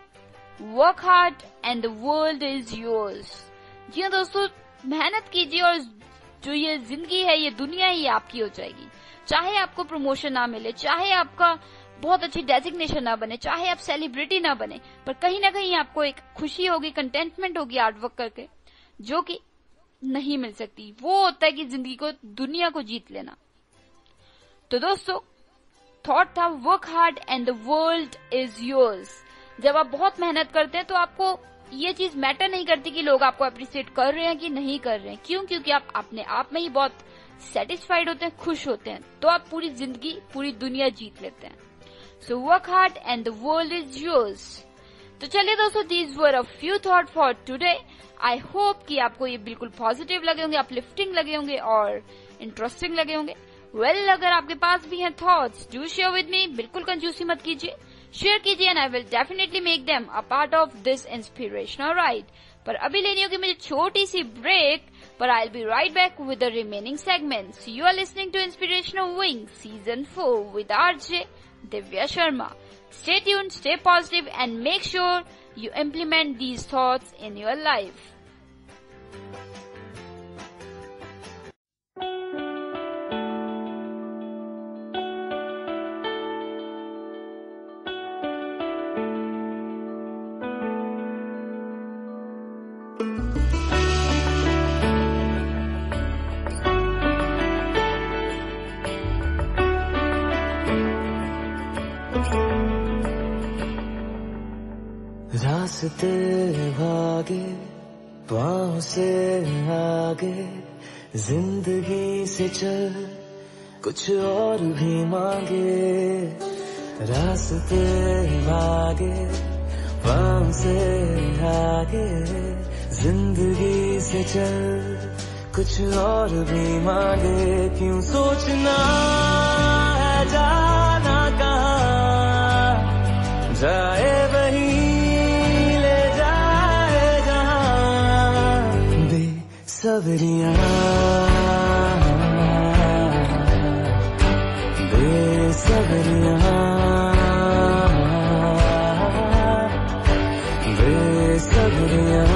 work hard and the world is yours. जी हाँ दोस्तों, मेहनत कीजिए और जो ये जिंदगी है, ये दुनिया ही आपकी हो जाएगी. चाहे आपको प्रमोशन ना मिले, चाहे आपका बहुत अच्छी डेजिग्नेशन ना बने, चाहे आप सेलिब्रिटी ना बने, पर कहीं ना कहीं आपको एक खुशी होगी, कंटेंटमेंट होगी हार्डवर्क करके, जो कि नहीं मिल सकती. वो होता है कि जिंदगी को, दुनिया को जीत लेना. तो दोस्तों, थॉट था work hard and the world is yours. जब आप बहुत मेहनत करते हैं तो आपको ये चीज मैटर नहीं करती कि लोग आपको अप्रिशिएट कर रहे हैं कि नहीं कर रहे हैं. क्यों? क्योंकि आप अपने आप में ही बहुत सेटिस्फाइड होते हैं, खुश होते हैं. तो आप पूरी जिंदगी, पूरी दुनिया जीत लेते हैं. So work hard and the world is yours. तो चलिए दोस्तों, these were a few thought for today. I hope कि आपको ये बिल्कुल पॉजिटिव लगे होंगे, अपलिफ्टिंग लगे होंगे और इंटरेस्टिंग लगे होंगे. वेल well, अगर आपके पास भी हैं thoughts, do share with me. बिल्कुल कंजूसी मत कीजिए, शेयर कीजिए, and I will definitely make them a part of this inspirational ride. पर अभी लेनी होगी मुझे छोटी सी ब्रेक, पर I will be right back with the remaining segments. You are listening to inspirational wing season four with RJ Divya Sharma. Stay tuned, stay positive, and make sure you implement these thoughts in your life. रात रास्ते भागे पाँव से आगे जिंदगी से चल कुछ और भी मांगे रास्ते भागे पाँव से आगे जिंदगी से चल कुछ और भी मांगे क्यों सोचना है जाना कहाँ जाए वही ले जाए जहाँ बेसब्रियाँ बेसब्रियाँ बेसब्रियाँ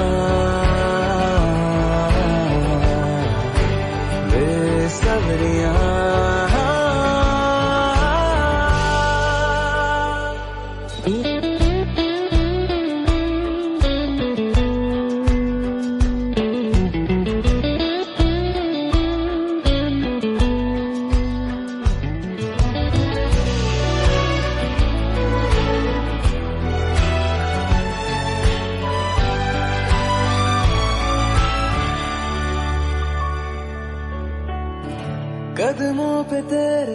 कदमों पे तेरे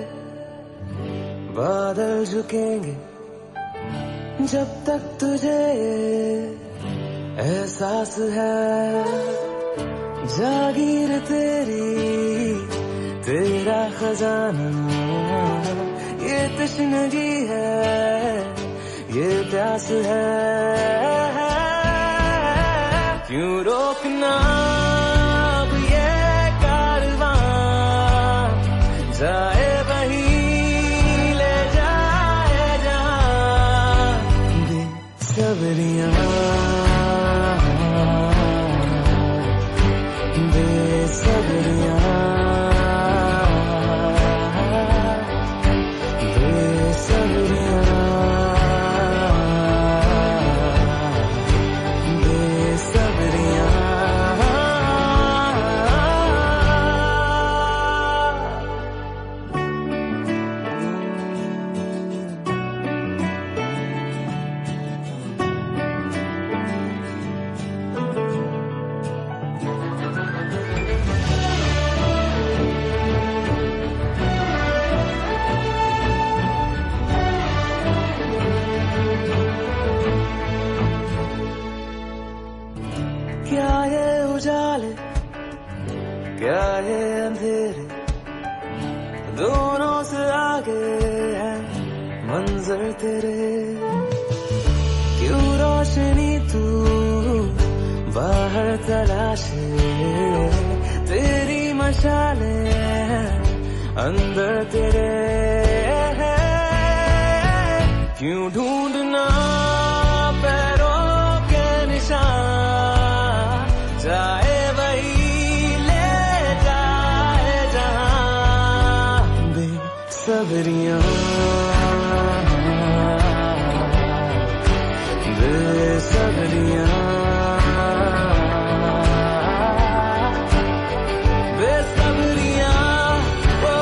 बादल झुकेंगे जब तक तुझे एहसास है जागीर तेरी तेरा खजाना ये तश्नगी है ये प्यास है क्यों रोकना जाए वही ले जाए जहाँ बेसब्रियाँ बेसब्रियाँ क्या है अंधेरे दोनों से आगे है मंजर तेरे क्यों रोशनी तू बाहर तलाशे तेरी मशाले अंदर तेरे क्यों ढूंढना पैरों के निशान जाए बेसब्रियाँ बेसब्रियाँ बेसब्रियाँ ओ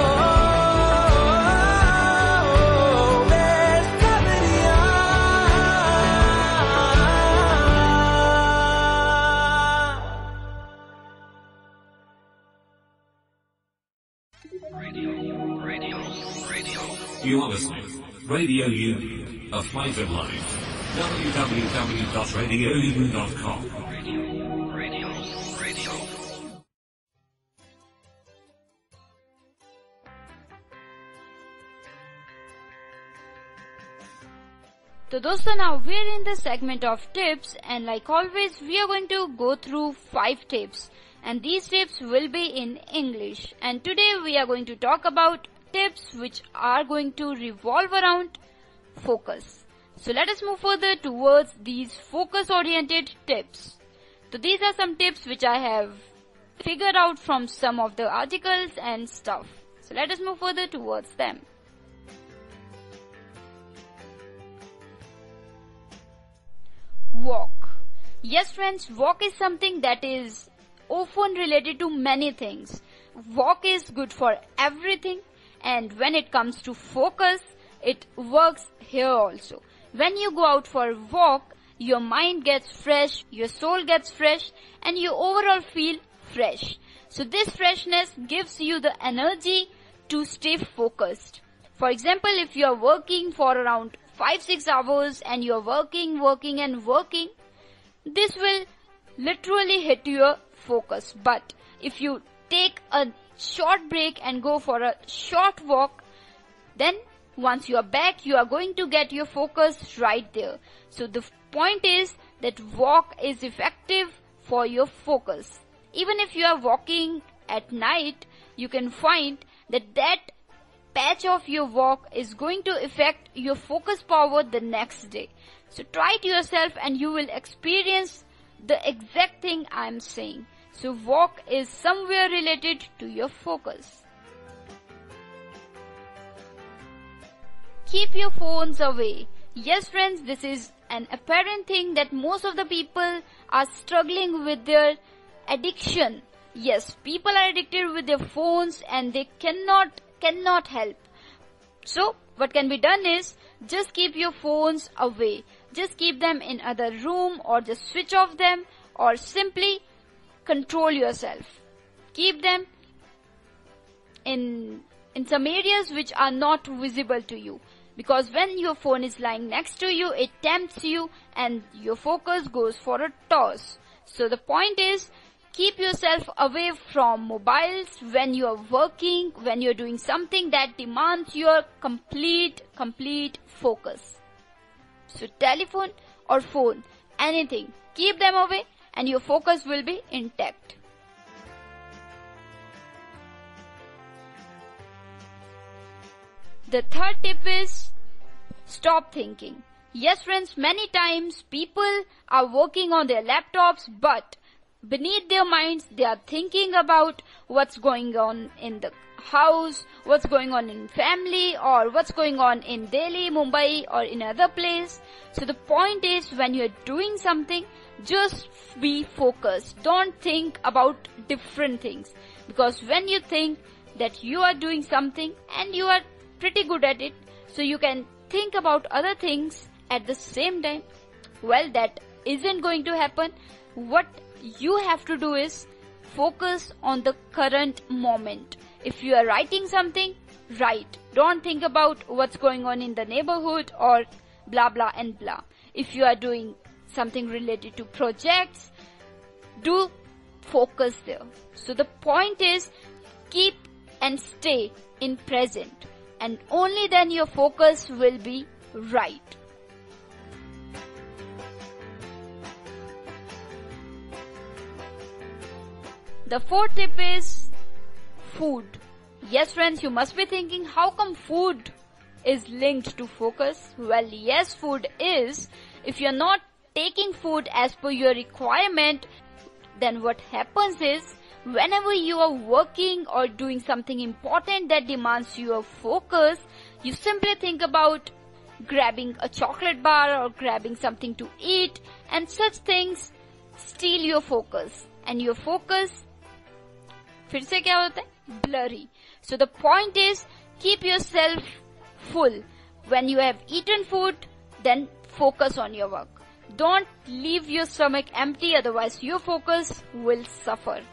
Besabriyaan You are listening Radio Udaan, a flight of life. w w w dot radio udaan dot com. Radio, radio, radio. So दोस्तों, now we're in the segment of tips, and like always we are going to go through five tips, and these tips will be in English. And today we are going to talk about tips which are going to revolve around focus. So let us move further towards these focus oriented tips. So these are some tips which I have figured out from some of the articles and stuff. So let us move further towards them. Walk. Yes friends, walk is something that is often related to many things. Walk is good for everything, and when it comes to focus, it works here also. When you go out for a walk, your mind gets fresh, your soul gets fresh, and you overall feel fresh. So this freshness gives you the energy to stay focused. For example, if you are working for around five to six hours and you are working, working and working, this will literally hit your focus. But if you take a short break and go for a short walk, then once you are back, you are going to get your focus right there. So the point is that walk is effective for your focus. Even if you are walking at night, you can find that that patch of your walk is going to affect your focus power the next day. So try it yourself and you will experience the exact thing I am saying. So walk is somewhere related to your focus. Keep your phones away. Yes friends, this is an apparent thing that most of the people are struggling with their addiction. Yes, people are addicted with their phones and they cannot, cannot help. So what can be done is just keep your phones away. Just keep them in other room or just switch off them or simply control yourself. Keep them in, in some areas which are not visible to you. Because when your phone is lying next to you, it tempts you and your focus goes for a toss. So the point is, keep yourself away from mobiles when you are working, when you are doing something that demands your complete, complete focus. So telephone or phone, anything, keep them away and your focus will be intact. The third tip is stop thinking. Yes friends, many times people are working on their laptops, but beneath their minds they are thinking about what's going on in the house, what's going on in family, or what's going on in Delhi, Mumbai or in other place. So the point is, when you're doing something, just be focused. Don't think about different things. Because when you think that you are doing something and you are pretty good at it, so you can think about other things at the same time, well, that isn't going to happen. What you have to do is focus on the current moment. If you are writing something, write. Don't think about what's going on in the neighborhood or blah blah and blah. If you are doing something related to projects, do focus there. So the point is, keep and stay in present, and only then your focus will be right. The fourth tip is food. Yes friends, you must be thinking, how come food is linked to focus? Well, yes, food is. If you're not taking food as per your requirement, then what happens is, whenever you are working or doing something important that demands your focus, you simply think about grabbing a chocolate bar or grabbing something to eat, and such things steal your focus. And your focus, फिर से क्या होता है? Blurry. So the point is, keep yourself full. When you have eaten food, then focus on your work. Don't leave your stomach empty, otherwise your focus will suffer.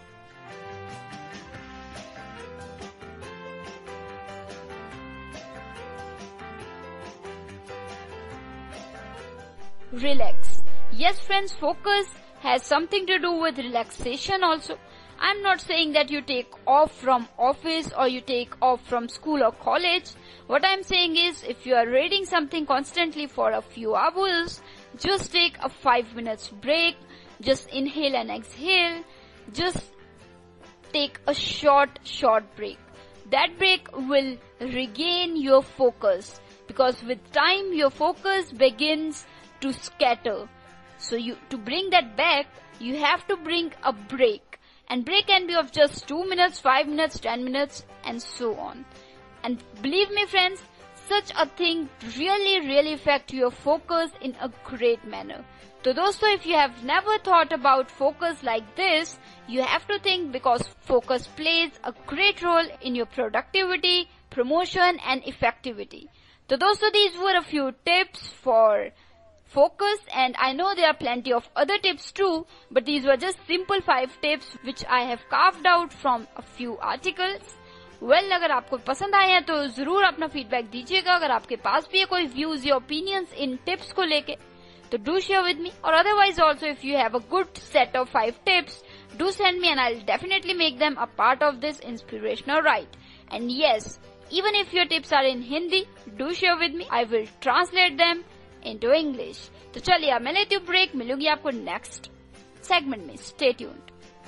Relax. Yes friends, focus has something to do with relaxation also. I'm not saying that you take off from office or you take off from school or college. What I'm saying is, if you are reading something constantly for a few hours, just take a five minutes break, just inhale and exhale, just take a short, short break. That break will regain your focus, because with time your focus begins to scatter. So you, to bring that back, you have to bring a break. And break can be of just two minutes, five minutes, ten minutes and so on. And believe me friends, such a thing really, really affects your focus in a great manner. So dosto, if you have never thought about focus like this, you have to think, because focus plays a great role in your productivity, promotion and effectivity. So dosto, these were a few tips for focus, and I know there are plenty of other tips too, but these were just simple five tips which I have carved out from a few articles. Well, अगर आपको पसंद आए हैं तो जरूर अपना feedback दीजिएगा. अगर आपके पास भी है कोई व्यूज या ओपिनियंस इन टिप्स को लेके तो do share with me, or otherwise also if you have a good set of five tips, do send me and I'll definitely make them a part of this inspirational ride. And yes, even if your tips are in Hindi, do share with me. I will translate them into English. तो चलिए अब मैं लेती हूँ break. मिलूंगी आपको next segment में. Stay tuned.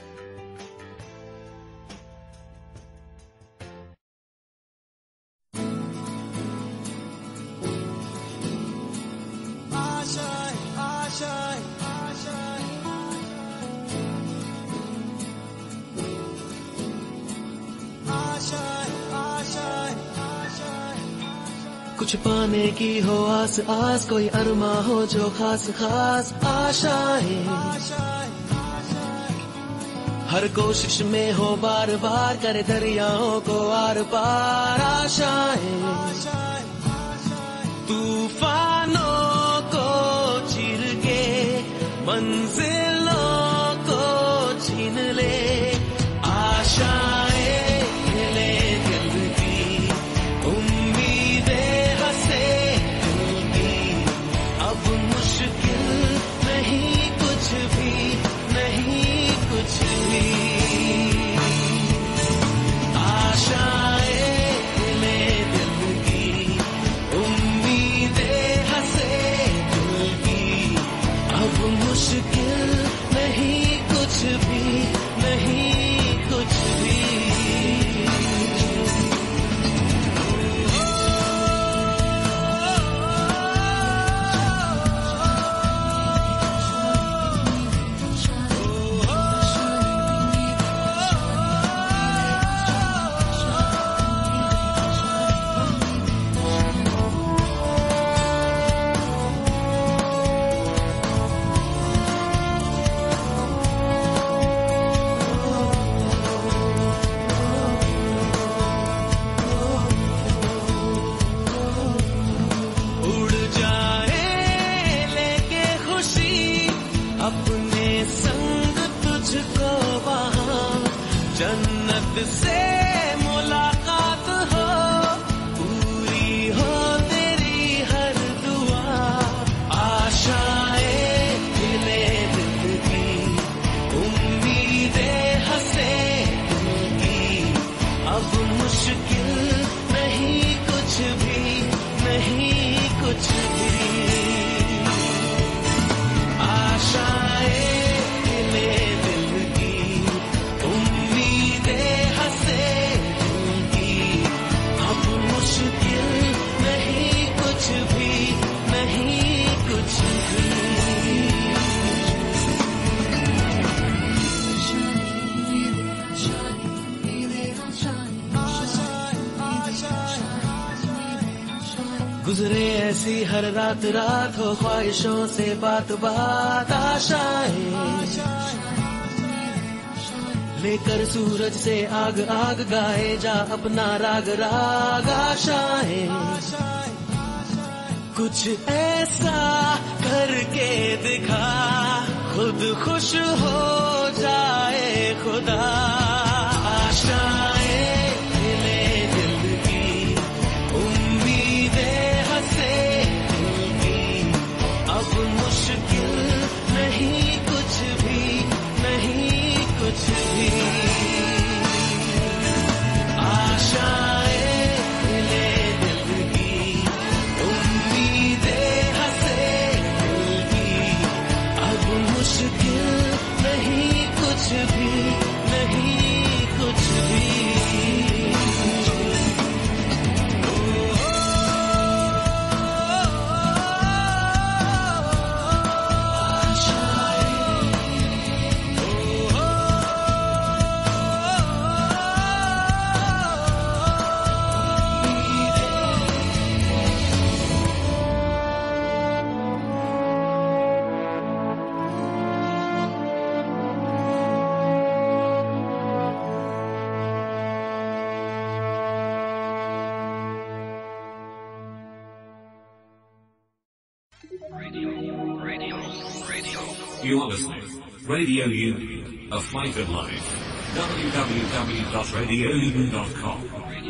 कुछ पाने की हो आस आस, कोई अरमा हो जो खास खास आशाएं, हर कोशिश में हो बार बार, करे दरियाओं को आर पार आशाएं, तूफानों को चीर के मंजिलों को छीन ले आशाएं. गुजरे ऐसी हर रात रात, हो ख्वाहिशों से बात बात आशाएं, लेकर सूरज से आग आग, गाए जा अपना राग राग आशाएं, कुछ ऐसा करके दिखा खुद खुश हो जाए खुदा. आशाएं नहीं You are listening Radio U, a flight of life. w w w dot radio udaan dot com.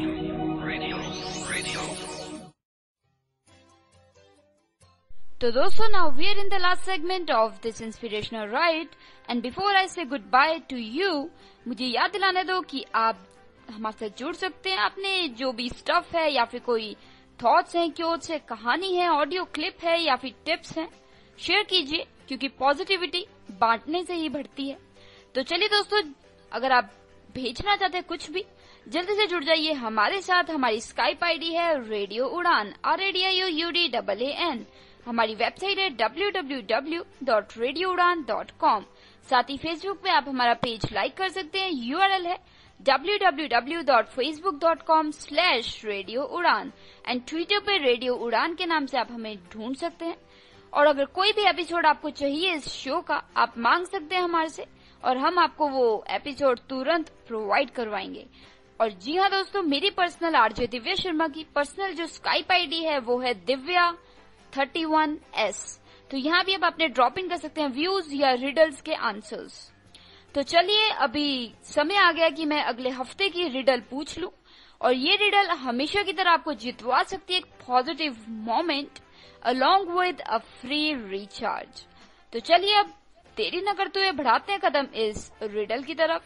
So dosto, now we are in the last segment of this inspirational ride, and before I say goodbye to you, मुझे याद दिलाने दो कि आप हमारे साथ जुड़ सकते हैं. आपने जो भी स्टफ है या फिर कोई थॉट्स हैं, क्योट्स है, कहानी है, ऑडियो क्लिप है या फिर टिप्स हैं, शेयर कीजिए, क्योंकि पॉजिटिविटी बांटने से ही बढ़ती है. तो चलिए दोस्तों, अगर आप भेजना चाहते हैं कुछ भी, जल्दी से जुड़ जाइए हमारे साथ. हमारी स्काइप आईडी है radio Udaan, R A D I O U D double A N. हमारी वेबसाइट है W W W dot radio Udaan dot com. साथ ही फेसबुक पे आप हमारा पेज लाइक कर सकते हैं. यूआरएल है W W W dot Facebook dot com slash radio Udaan. And Twitter पे रेडियो उड़ान के नाम से आप हमें ढूंढ सकते हैं. और अगर कोई भी एपिसोड आपको चाहिए इस शो का, आप मांग सकते हैं हमारे से, और हम आपको वो एपिसोड तुरंत प्रोवाइड करवाएंगे. और जी हाँ दोस्तों, मेरी पर्सनल आरजे दिव्या शर्मा की पर्सनल जो स्काइप आईडी है वो है दिव्या थर्टी वन एस. तो यहाँ भी आप अपने ड्रॉप इन कर सकते हैं व्यूज या रिडल्स के आंसर्स. तो चलिए, अभी समय आ गया कि मैं अगले हफ्ते की रिडल पूछ लूं, और ये रिडल हमेशा की तरह आपको जितवा सकती है एक positive moment along with a free recharge. तो चलिए, अब देरी न करते हुए बढ़ाते हैं कदम इस रिडल की तरफ.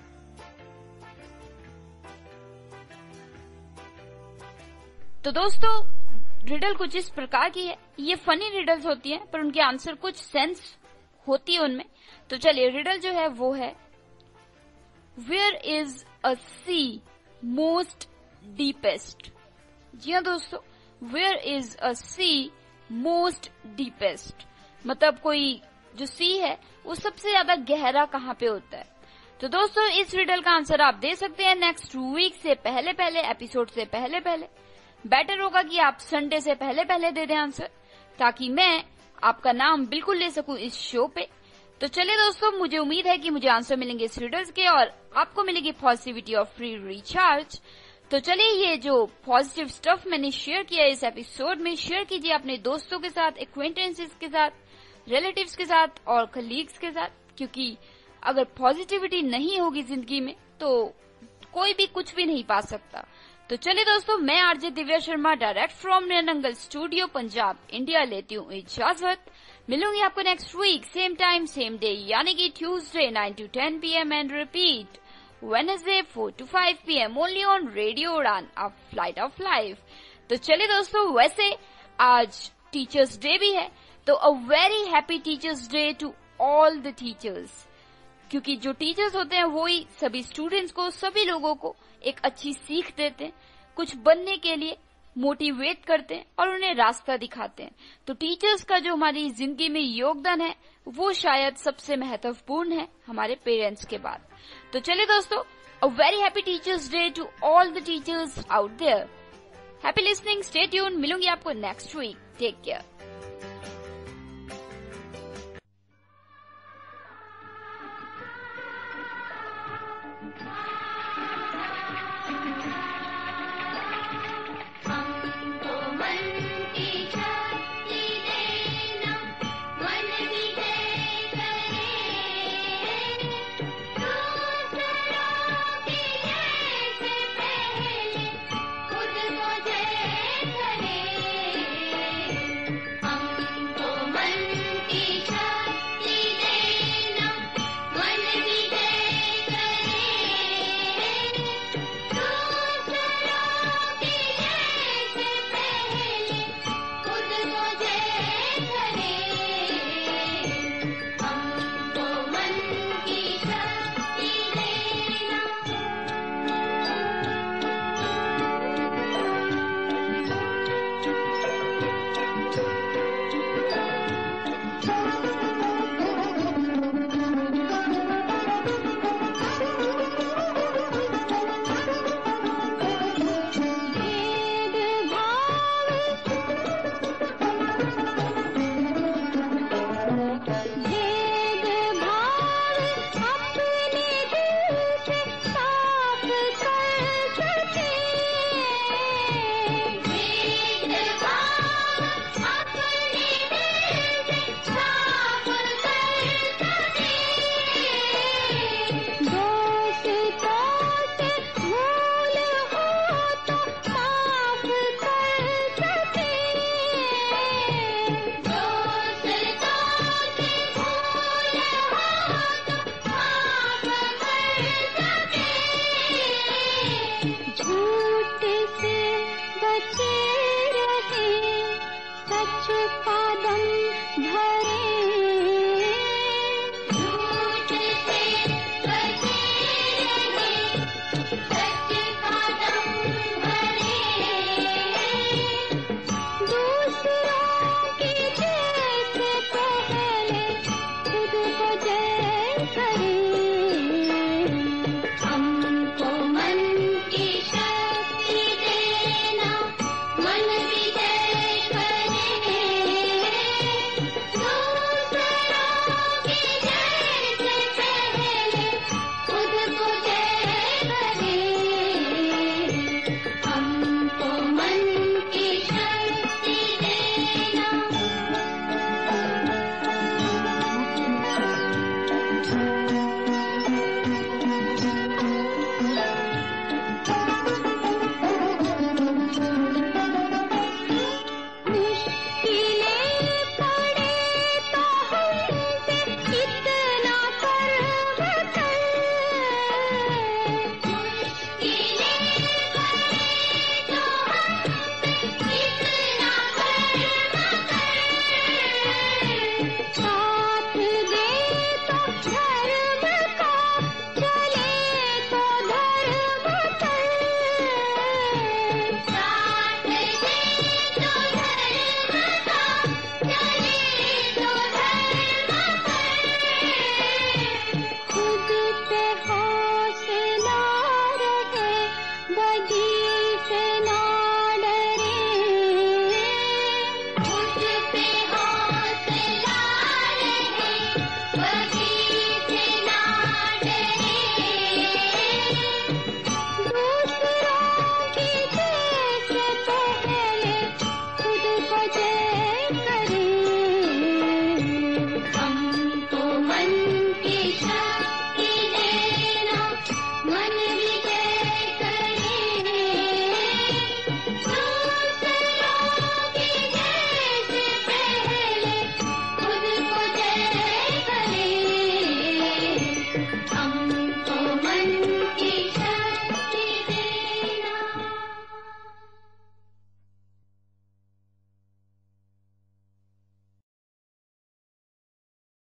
तो दोस्तों, रिडल कुछ इस प्रकार की है. ये फनी रिडल्स होती हैं, पर उनके आंसर कुछ सेंस होती है उनमें. तो चलिए, रिडल जो है वो है, where is a sea most deepest. जी हाँ दोस्तों, where is a sea most deepest मतलब कोई जो सी है वो सबसे ज्यादा गहरा कहाँ पे होता है. तो दोस्तों, इस रिडल का आंसर आप दे सकते हैं नेक्स्ट वीक से पहले पहले, एपिसोड से पहले पहले. बेटर होगा कि आप संडे से पहले पहले दे दें आंसर, ताकि मैं आपका नाम बिल्कुल ले सकूं इस शो पे. तो चलिए दोस्तों, मुझे उम्मीद है कि मुझे आंसर मिलेंगे इस रिडल्स के, और आपको मिलेगी पॉजिटिविटी और फ्री रिचार्ज. तो चलिए, ये जो पॉजिटिव स्टफ मैंने शेयर किया इस एपिसोड में, शेयर कीजिए अपने दोस्तों के साथ, एक्वेंटेंसेस के साथ, रिलेटिव्स के साथ और कलीग्स के साथ, क्योंकि अगर पॉजिटिविटी नहीं होगी जिंदगी में तो कोई भी कुछ भी नहीं पा सकता. तो चलिए दोस्तों, मैं RJ Divya Sharma direct from Nangal studio Punjab India लेती हूँ इजाजत. मिलूंगी आपको next week same time same day, यानी कि Tuesday nine to ten P M and repeat Wednesday four to five P M only on radio Udaan, a flight of life. तो चलिए दोस्तों, वैसे आज टीचर्स डे भी है, तो a very happy teachers day to all the teachers, क्योंकि जो टीचर्स होते हैं वो ही सभी स्टूडेंट्स को, सभी लोगों को एक अच्छी सीख देते हैं, कुछ बनने के लिए मोटिवेट करते हैं और उन्हें रास्ता दिखाते हैं. तो टीचर्स का जो हमारी जिंदगी में योगदान है वो शायद सबसे महत्वपूर्ण है हमारे पेरेंट्स के बाद. तो चलिए दोस्तों, a very happy teachers day to all the teachers out there. Happy listening, stay tune. मिलूंगी आपको नेक्स्ट वीक. Take care.